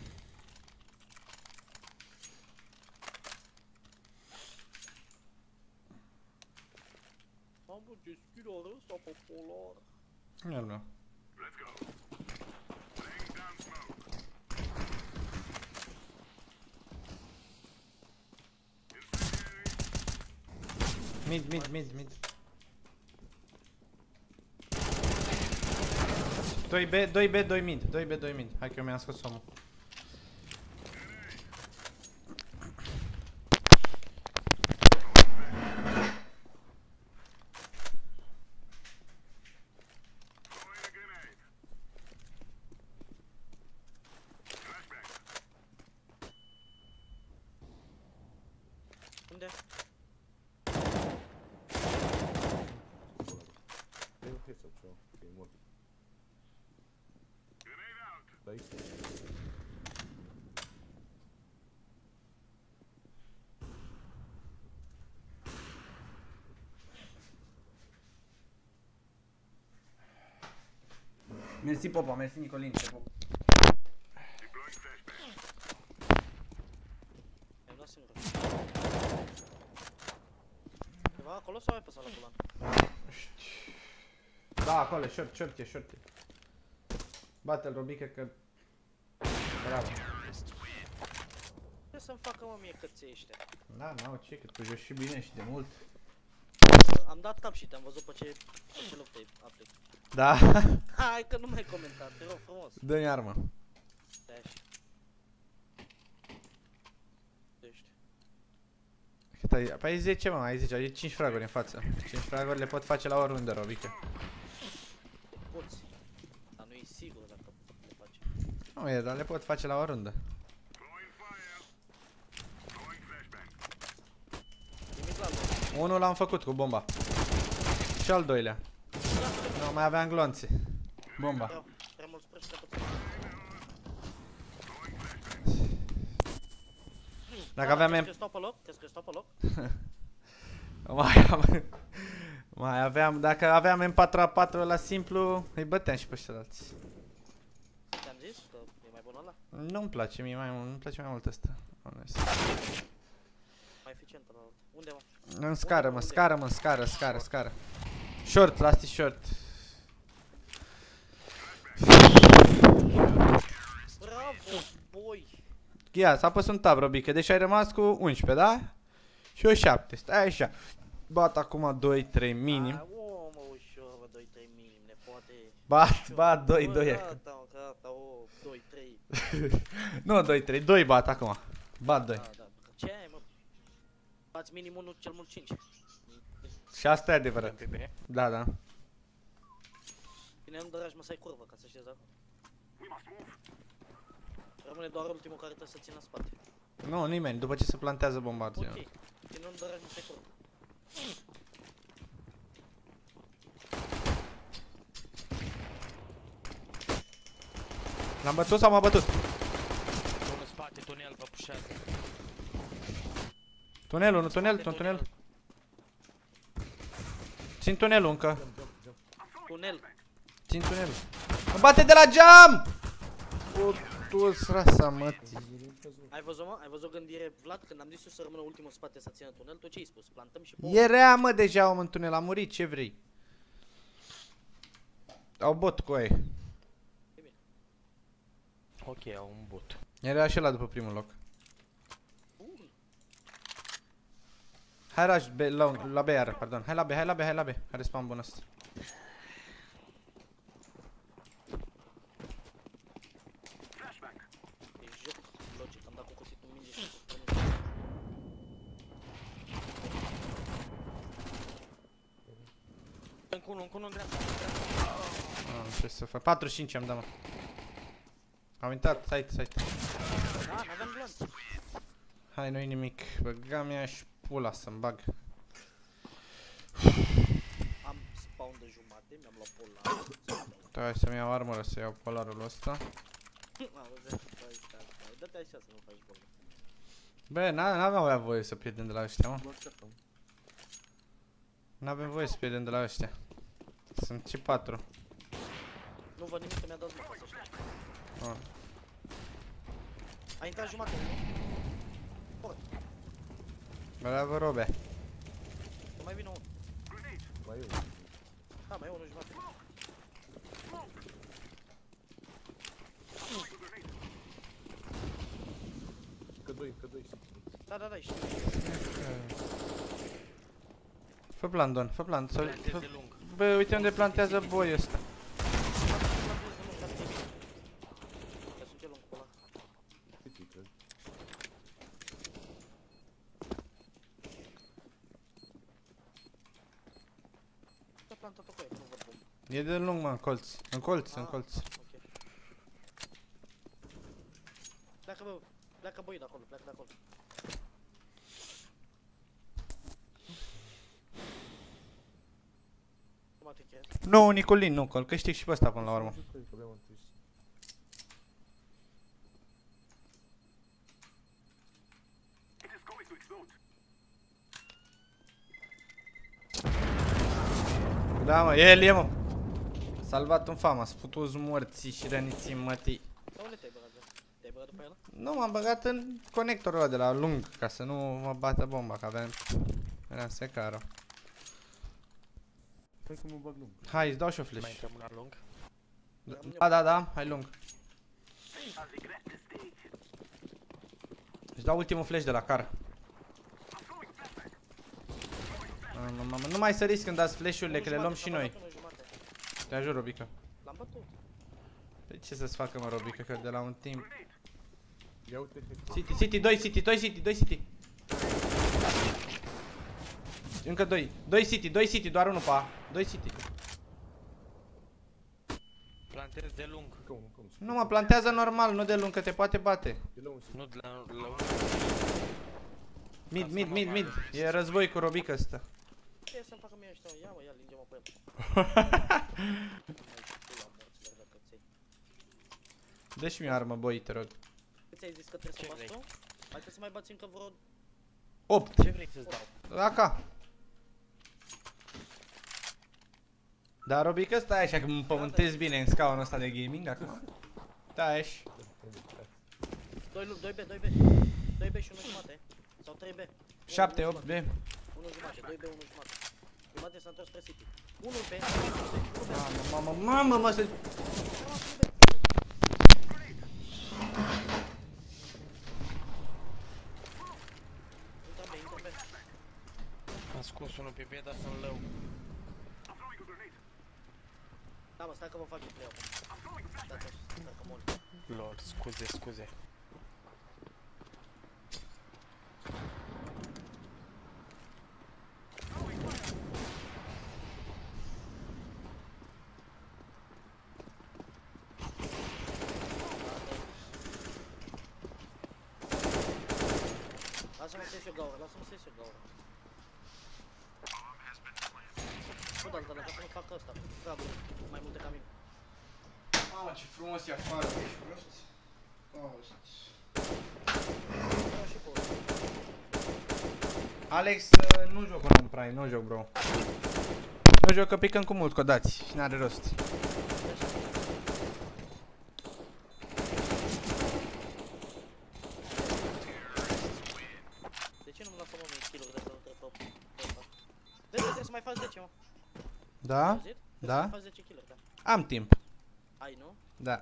Mamă, ce skill-ul ăsta pe polar. Ia-l meu. Mid, mid, mid, mid. doi B, doi B, doi mid, doi B, doi mid. Hai că eu mi-am scos omul. Unde? E un hit sau ceva, că e mort. Da, X. Mersi, Popa, mersi, Nicolin, te pup. Mi-am dat singur. Ceva acolo sau ai păsat la culan? Da, acolo, short, short e, short e. Bate-l, Robică, că... Bravo. Ce să-mi facă, mă, mie căței ăștia? Da, n-au ce, că tu joci și bine și de mult. Am dat cap și te-am văzut pe ce, pe ce loc te aplic. Da. Hai că nu mai comenta, te rog frumos. Dă-mi armă. Stai așa. Ești. Cât ai? Păi ai zece, mă, ai zece, ai cinci fraguri în față. cinci fraguri le pot face la oriunde, Robică. Poți. Dar nu e sigur dacă le faci. Nu e, dar le pot face la oriunde. Nimic la lor. Unul l-am făcut cu bomba. Și al doilea. Nu, mai aveam glonțe. Bomba. Vreau, prea mult spre și prea puțin. Dacă aveam... Crezi că stau pe loc? Crezi că stau pe loc? Mai am... Mai aveam... Dacă aveam M patru A patru la simplu, îi băteam și pe ăștialți. Te-am zis că e mai bun ăla? Nu-mi place mie mai mult, nu-mi place mai mult ăsta. Onest. Mai eficient ăla. Unde, mă? În scară, mă, scară, mă, scară, scară, scară. Short, last is short. Bravo, boy! Ia, s-a pus un tab, Robică, deci ai rămas cu unsprezece, da? Și eu șapte, stai așa. Bat acum doi trei minim. Hai, o, mă, ușor, mă, doi trei minim, ne poate... Bat, bat, doi Bă, doi. gata, mă, gata, o, doi trei. Nu, doi trei, doi bat acum. Bat doi. Da, da, ce ai, mă? Bați minim unu, cel mult cinci. Și asta e adevărat. Da, da. Bine, nu dragi, mă, să ai curvă, ca să știți, da? Rămâne doar ultimul care trebuie să țină în spate. Nu, nimeni, după ce se plantează bomba. Ok, bine, nu dragi, mă, să ai curvă. L-am bătut sau m-a bătut? Unul în spate, tunel, vă pușează. Tunelul, nu tunel, un tunel. Țin tunelul încă. Tunel. Țin tunelul. Mă bate de la geam! O, tu-s rasa, mătii. Ai văzut, mă? Ai văzut gândire, Vlad? Când am zis eu să rămână ultimul în spate să țină tunel, tu ce ai spus? Plantăm și bomba. E rea, mă, deja om în tunel, a murit, ce vrei? Au bot cu aia. Ok, au un bot. Era și ăla după primul loc. Hai Raj, B, la, la B iară, pardon. Hai la B, hai la B, hai la B. Hai respawn bun ăsta. E joc, logic, am dat cu cuțitul minge și Încă unul, încă unul în dreapta. Ah, ce să fac? patruzeci și cinci am dat, mă. Am intrat, site, site. Da, n-aveam blanț. Hai, nu-i nimic. Băga mea și pula să-mi bag. Am spawn de jumate, mi-am luat polar. Da, hai să-mi iau armură, să iau polarul ăsta. Auzi, dă-te așa să nu faci gol. Bă, n-aveam voie să pierdem de la ăștia, mă. N-avem voie să pierdem de la ăștia. Sunt C patru. Nu văd nimic că mi-a dat zbătă așa. Oh. A intrat jumate, nu? Bravo, Robe. Nu mai vine unul. Mai e unul. Da, mai e unul jumate. Că doi, că doi. Da, da, da, știu. Fă plan, Don, fă plan. Să, Plantez fă... de lung. Bă, uite unde plantează boiul ăsta. E de lung, mă, în colț. În colț, în colț. Pleacă, bă, pleacă boii de acolo, pleacă de acolo. Nu, Nicolin, nu, că îl câștig și pe ăsta până la urmă. Da, mă, el e, mă. Salvat un fama, sputu-ți morții și răniții mătii. Dar unde te-ai băgat? Te-ai băgat după el? Nu, m-am băgat în conectorul ăla de la lung, ca să nu mă bată bomba, că aveam... Era secară. Hai că mă bag lung. Hai, îți dau și o flash. Mai intrăm una lung. Da, da, da, hai lung. Îți dau ultimul flash de la car. Mamă, mamă, nu mai săriți când dați flash-urile, că le luăm și noi. Te ajut, Robica. L-am bătut. Păi ce să-ți facă, mă, Robica, că de la un timp... Ia uite. City, City, doi City, doi City, doi City. Încă doi. doi City, doi City, doar unul pe A. doi City. Plantez de lung. Încă unul, încă unul. Nu, mă, plantează normal, nu de lung, că te poate bate. E la un Nu de la, la un... Mid, mid, mid, mid. E război cu Robica ăsta. Ce să-mi facă mie ăștia? Ia, mă, ia, linge-mă pe el. Dă și mie armă, boi, te rog. Câți ai zis că trebuie să bați tu? Hai să mai bați încă vreo... opt. Ce vrei să-ți dau? Aca. Dar Robica, stai așa că mă pământezi bine în scaunul ăsta de gaming acum. Stai așa. doi B, doi B. doi B și unu jumate. Sau trei B. șapte, opt B. unu jumate, doi B, unu jumate. Jumate s-a întors spre City. unu B. Mamă, mamă, mamă, mă, să... Am scos unul pe B, dar sunt lău. Da, mă, stai că vă fac eu play acum. Dați așa, stai că mor. Lol, scuze, scuze. Lasă-mă să ies eu gaură, lasă-mă să ies eu gaură. Nu, dar, dar, ca să nu fac ăsta, fragul, mai multe ca mine. Mamă, ce frumos e afară, ești prost? Prost. Alex, nu joc în Prime, nu joc, bro. Nu joc că picăm cu mult codați și n-are rost. De ce nu mă lasă mă mie kill-uri de să-l trec top? Vezi, trebuie să mai faci zece, mă. Da? Auzit? Trebuie Da? să mai faci zece kill-uri, da. Am timp. Ai, nu? Da.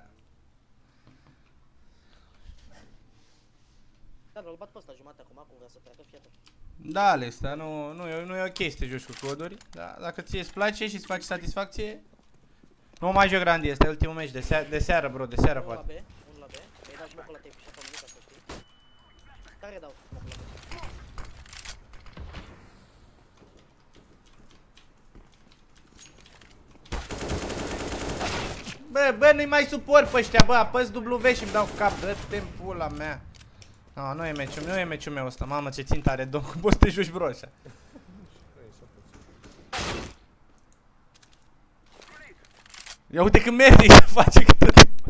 Da, îl bat pe ăsta jumate acum, acum vrea să treacă, fii atent. Da, Alex, dar nu, nu, e, nu e ok să te joci cu coduri. Da, dacă ție îți place și îți face satisfacție, nu mai joc Randy, este ultimul meci de, seară, de seară, bro, de seară Unul la poate. B, unul la B. Mi-ai dat smoke-ul la tape și pe mine, ca să știi. Care dau smoke-ul la B? Bă, bă, nu-i mai suport pe ăștia, bă, apăs W și îmi dau cu cap, dă-te în pula mea. No, nu e meciul, nu e meciul meu ăsta, mamă ce țintă are, domn, cum poți să te joci, bro, așa. Ia uite când merge, că face câte...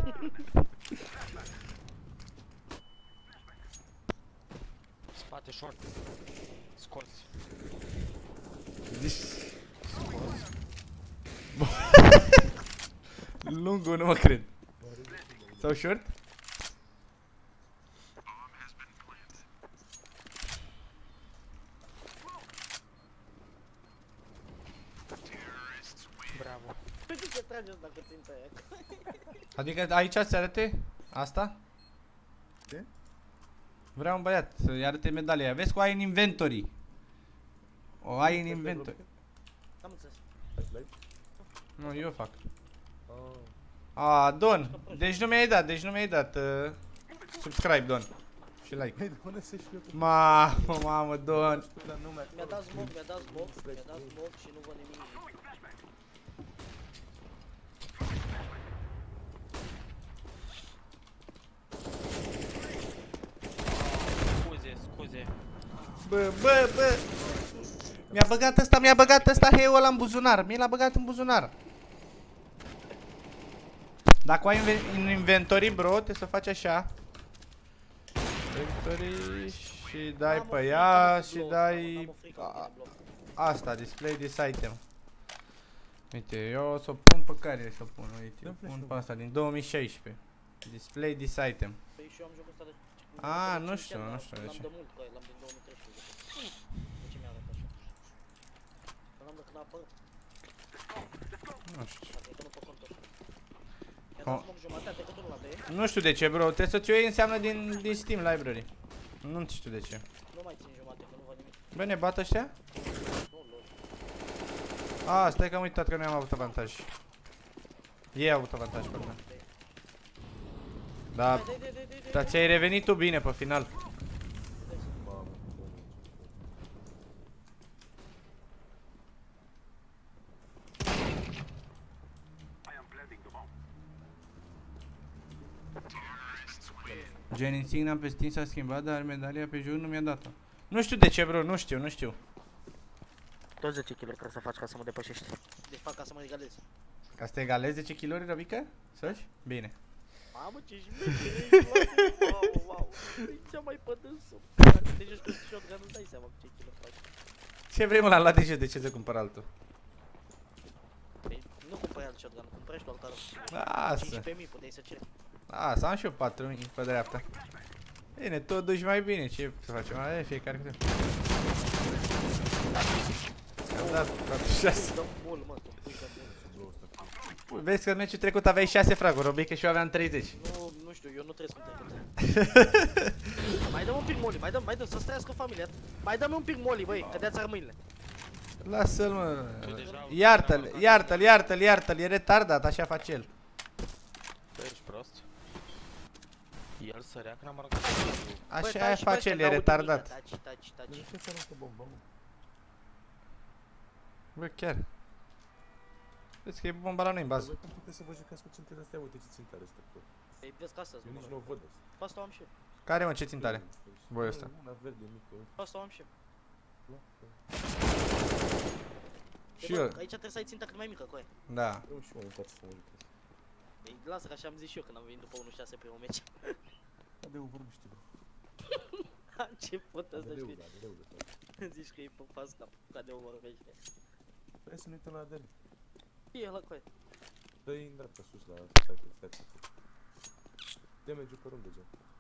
Spate short. Scos. Lungul, nu mă cred. Sau short? Bravo. Uite ce trage ăsta cu țintă aia. Adică aici ți arate? Asta? Ce? Vreau un băiat să-i arate medalia. Vezi că o ai în inventory. O ai în inventory. Am înțeles. Faci live? Nu, eu fac. Ah. A, Don, deci nu mi-ai dat, deci nu mi-ai dat uh, subscribe, Don. Și like. Hai, Doamne, să știu eu. Mamă, mamă, Don. Mi-a dat smoke, mi-a dat smoke, mi-a dat smoke și nu văd nimic. Scuze, scuze. Bă, bă, bă. Mi-a băgat ăsta, mi-a băgat ăsta heiul ăla în buzunar. Mi l-a băgat în buzunar. Dacă o ai în inventory, bro, trebuie să faci așa. Inventory și dai pe ea și dai a, asta, display this item. Uite, eu o să o pun pe care să o pun, uite, pun pe asta din două mii șaisprezece. Display this item. Păi și eu am jocul ăsta de... A, nu știu, nu știu de ce. L-am de mult cu aia, l-am din două mii treisprezece. De ce mi-a arătat așa? L-am de când a apărut. Nu știu. Cred că nu pe contul ăsta. Mi-a dat smoke jumătate, că nu la B. Nu știu de ce, bro, trebuie să ți-o iei înseamnă din, din Steam Library. Nu știu de ce. Nu mai țin jumate, că nu văd nimic. Bă, ne bat ăștia? Nu, lol. A, stai că am uitat că noi am avut avantaj. Ei au avut avantaj pe mine. Da, dar ți-ai revenit tu bine pe final. Gen insigna pe Steam s-a schimbat, dar medalia pe joc nu mi-a dat-o. Nu știu de ce, bro, nu știu, nu știu. Tot zece kill-uri trebuie să faci ca să mă depășești. Deci fac ca să mă egalez. Ca să te egalezi zece kill-uri, Răbică? Să-și? Bine. Mamă, ce șmecher, wow, wow. E cea mai pădânsă. Deci ești cu shotgun, nu dai seama cu ce kill-uri faci. Ce vrei, mă, l-am luat de ce, de ce să cumpăr altul? Păi, nu cumpărai alt shotgun, cumpărai și tu altarul. Lasă. cincisprezece mii puteai să ceri. Lasă, am și eu patru mii pe dreapta. Bine, tot duci mai bine, ce să facem? Aia, fiecare câte. Am dat patru șase. Dăm mult, mă, tu pui că mult. Vezi că în meciul trecut aveai șase fraguri, Robică, și eu aveam treizeci. Nu, nu știu, eu nu trăiesc cum trecut. Mai dăm un pic molly, mai dăm, mai dăm, să-ți trăiască familia. Mai dăm un pic molly, băi, că de-ați ar mâinile. Lasă-l, mă. Iartă-l, iartă-l, iartă-l, iartă-l, e retardat, așa face el. Tu ești prost? El sărea când am aruncat. Așa aia face el, e retardat. Taci, taci, taci. De ce ți-aruncă bomba, mă? Bă, chiar. Vezi că e bomba la noi în bază. Băi, cum puteți să vă jucați cu țintele astea? Uite ce țintare este acolo. Păi vezi că asta-s, Eu nici mă. nu o văd asta. Pe asta o am și eu. Care, mă, ce țintare? Voi ăsta. Una verde mică. Pe asta o am și eu. Și Bă, eu. aici trebuie să ai ținta cât mai mică, cu aia. Da. Eu și eu am încercat să mă jucesc. Ei, lasă că așa am zis și eu când am venit după unu șase primul meci. Adeu, vorbiște, bro. Ce pot să Adeu, știi? adeu, adeu. Zici că e pe pas cap, ca de o vorbește. Hai să ne uităm la Adel. E ăla cu aia. Dă-i în dreapta sus la site-ul, stai. Damage-ul pe rând deja.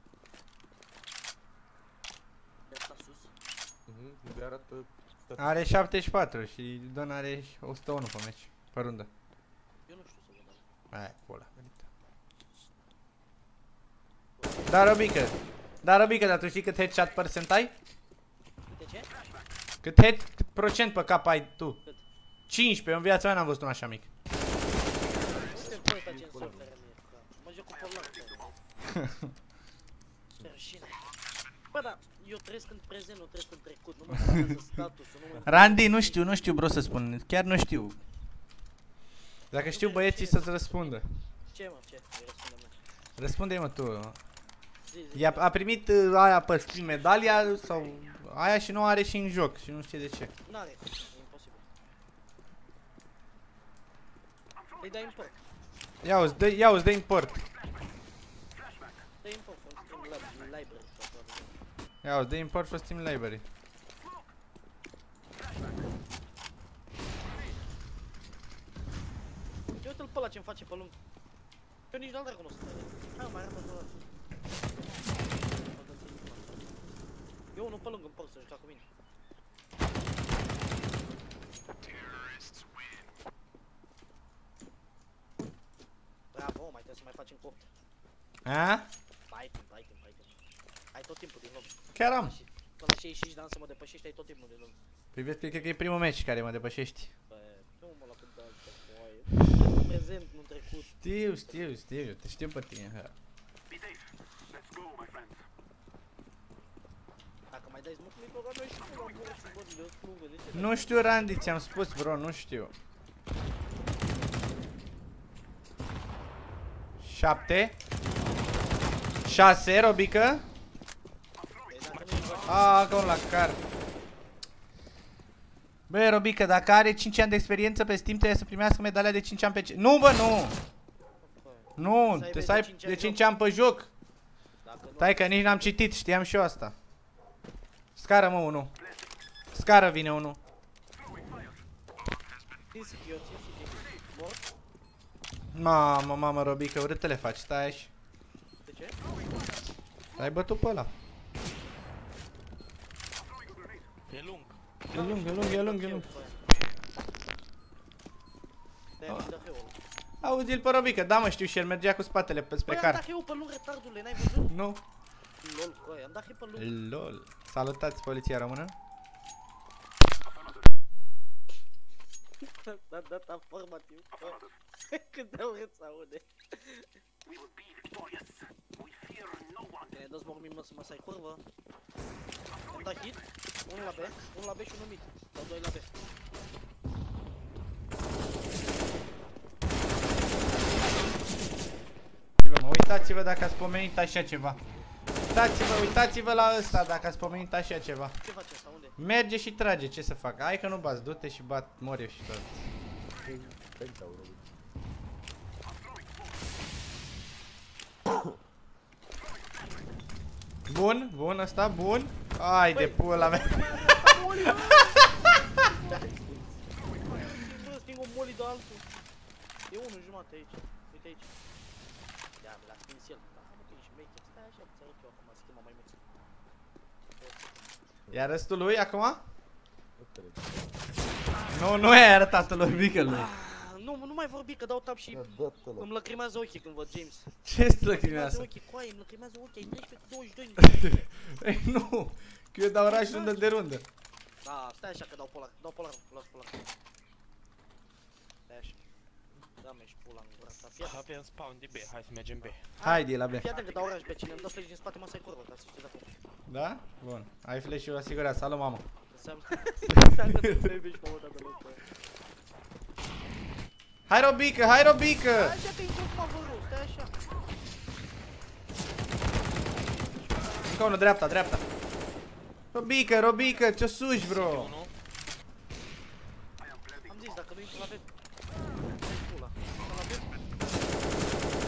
Dreapta sus. Mhm, unde arată statul. Are șaptezeci și patru și Don are o sută unu pe meci, pe rundă. Eu nu știu să văd ala. Aia, cu ăla. Da, Robică. Da, Robică, dar tu știi cât headshot percent ai? De ce? Cât head, cât procent pe cap ai tu? Cât? cincisprezece, eu în viața mea n-am văzut un așa mic. Uite pe ăsta ce însoară mie. Mă joc cu Polan. Ce rușine. Bă, da, eu trăiesc în prezent, nu trăiesc în trecut. Nu mă interesează statusul, nu mă Randy, nu știu, nu știu, bro, să spun. Chiar nu știu. Dacă știu băieții să-ți răspundă. Ce, mă, ce? Îi răspunde, mă. Răspunde-i, mă, tu. Zi, zi. I-a a primit uh, aia pe Steam, medalia sau aia și nu are și în joc și nu știu de ce. N-are, e imposibil. Îi dai import. Ia uzi, dă, ia uzi, dă import. Dai import, un stream lab- library. sau ceva. Ia uzi, dă import for Steam Library. Uite, uite-l pe ăla ce-mi face pe lung. Eu nici n-am dracu nu o să trăiesc. Hai, mai arată ăla. Eu unul pe lung în pot să juca cu mine. Bravo, mai trebuie să mai facem copt. A? Hai timp, hai timp, hai timp. Ai tot timpul din lume. Chiar am. Până la șaizeci și cinci de ani să mă depășești, ai tot timpul din lume. Privet, cred că e primul meci care mă depășești. Bă, nu mă la cât de altă foaie. În prezent, nu în trecut. Știu, știu, știu, te știu pe tine. Dacă mai dai smoke, mi-i băga noi și până la mură să văd de o slungă, de ce? Nu știu, Randy, ți-am spus, bro, nu știu. șapte șase, Robică. A, că un la car. Băi, Robică, dacă are cinci ani de experiență pe Steam, trebuie să primească medalia de cinci ani pe... Nu, bă, nu! Nu, trebuie să ai de cinci ani pe joc. Stai că nici n-am citit, știam și eu asta. Scară, mă, unul. Scară vine unul. Mamă, mamă, Robică, urât le faci, stai aici. De ce? L-ai bătut pe ăla. E lung. E lung, e lung, e lung, e lung. Auzi-l pe Robică, da mă, știu și el mergea cu spatele pe spre car. car. Băi, am dat eu pe lung, retardule, n-ai văzut? Nu. Lol, băi, am dat eu pe lung. Lol. Salutați poliția română. Da, da, da, formativ. Cât de urât să aude. Bine, dă-ți mormim, mă, să mă sai curvă. Am dat hit, unul la B, unul la B și unul mid. Sau doi la B. Mă, uitați-vă dacă ați pomenit așa ceva. Uitați-vă, uitați-vă la ăsta dacă ați pomenit așa ceva. Ce face ăsta, unde? Merge și trage, ce să fac? Hai că nu bați, du-te și bat, mor eu și tot. Bun, bun ăsta, bun. Ai de pula mea. Sting un moli de altul. E unul jumate aici. Uite aici. Ia, l-a stins el. Da, mă, că ești maker. Stai așa, ți arăt eu acum, schimba mai mulți. Iar restul lui acum? Nu, nu ai arătat lui Bicălui. Nu, nu mai vorbi că dau tap și îmi lăcrimează ochii când văd James. Ce-ți lăcrimează? ochii, coaie, îmi lăcrimează ochii, ai treisprezece cu douăzeci și doi. Ei, nu, că eu dau rush rundă de rundă. Da, stai așa că dau polar, dau polar, las polar. Stai așa. Da-mi ești pula în gura ta, fii Avem spawn de B, hai să mergem B. Haide la B. Fii atent că dau rush pe cine îmi dă flash din spate, mă să-i curvă, ca să știi de acum. Da? Bun, ai flash-ul asigurat, salut mamă. Înseamnă, înseamnă că trebuie și pe o dată luptă. Hai Robică, hai Robică! Stai așa că intră cu favărul, stai așa. Încă unul, dreapta, dreapta. Robică, Robică, ce-o suși, bro? Am zis, dacă nu intru la B, dai pula. Intră la B.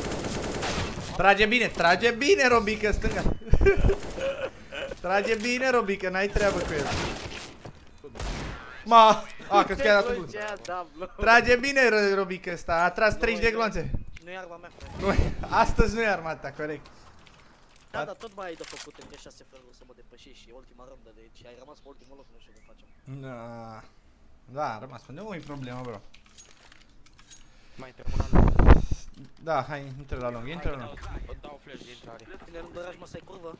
Trage bine, trage bine, Robică, stânga. Trage bine, Robică, n-ai treabă cu el. Ma, a, că ți-a dat un Trage bine, Robică ăsta, a tras treizeci de glonțe. Nu e arma mea, frate. Nu, astăzi nu e armata, corect. Da, dar tot mai ai de făcut încă șase feluri să mă depășești și e ultima rândă, deci ai rămas pe ultimul loc, nu știu cum facem. Da, da, a rămas, nu e problemă, bro. Mai intră una lung. Da, hai, intră la lung, intră la lung. Dau, dau flash de intrare. Tine nu dăraj, mă, să ai curvă.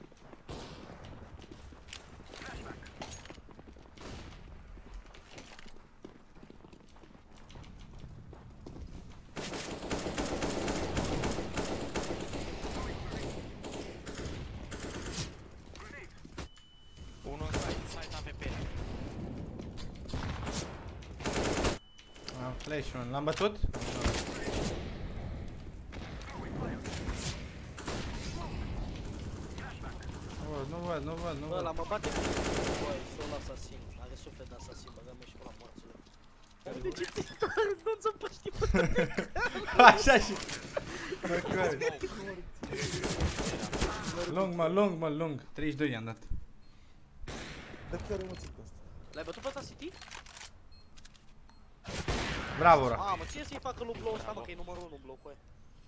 Unul în site, site A V P. Am flash-ul, l-am bătut? Nu văd, nu văd, nu Bă, văd. la mă bate cu băi, sol asasin, are suflet de asasin, băgăm și până la morțile. De ce ți-i tare, nu-ți-o păști până? Așa și... Lung, mă, lung, mă, lung. treizeci și doi i-am dat. Dar chiar mă țin pe asta. L-ai bătut pe ăsta City? Bravo, ora. A, mă, ție să-i facă lui blow ăsta, mă, că e numărul unu blow cu aia.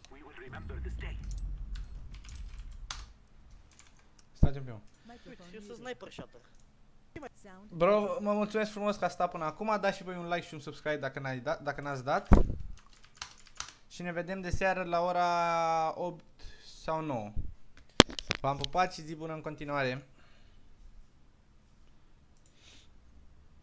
Stai un pic. Uite, eu sunt sniper shatter. Sound. Bro, mă mulțumesc frumos că a stat până acum. Dați și voi un like și un subscribe dacă n-ați dat, dacă n-ați dat. Și ne vedem de seară la ora opt sau nouă. V-am pupat și zi bună în continuare.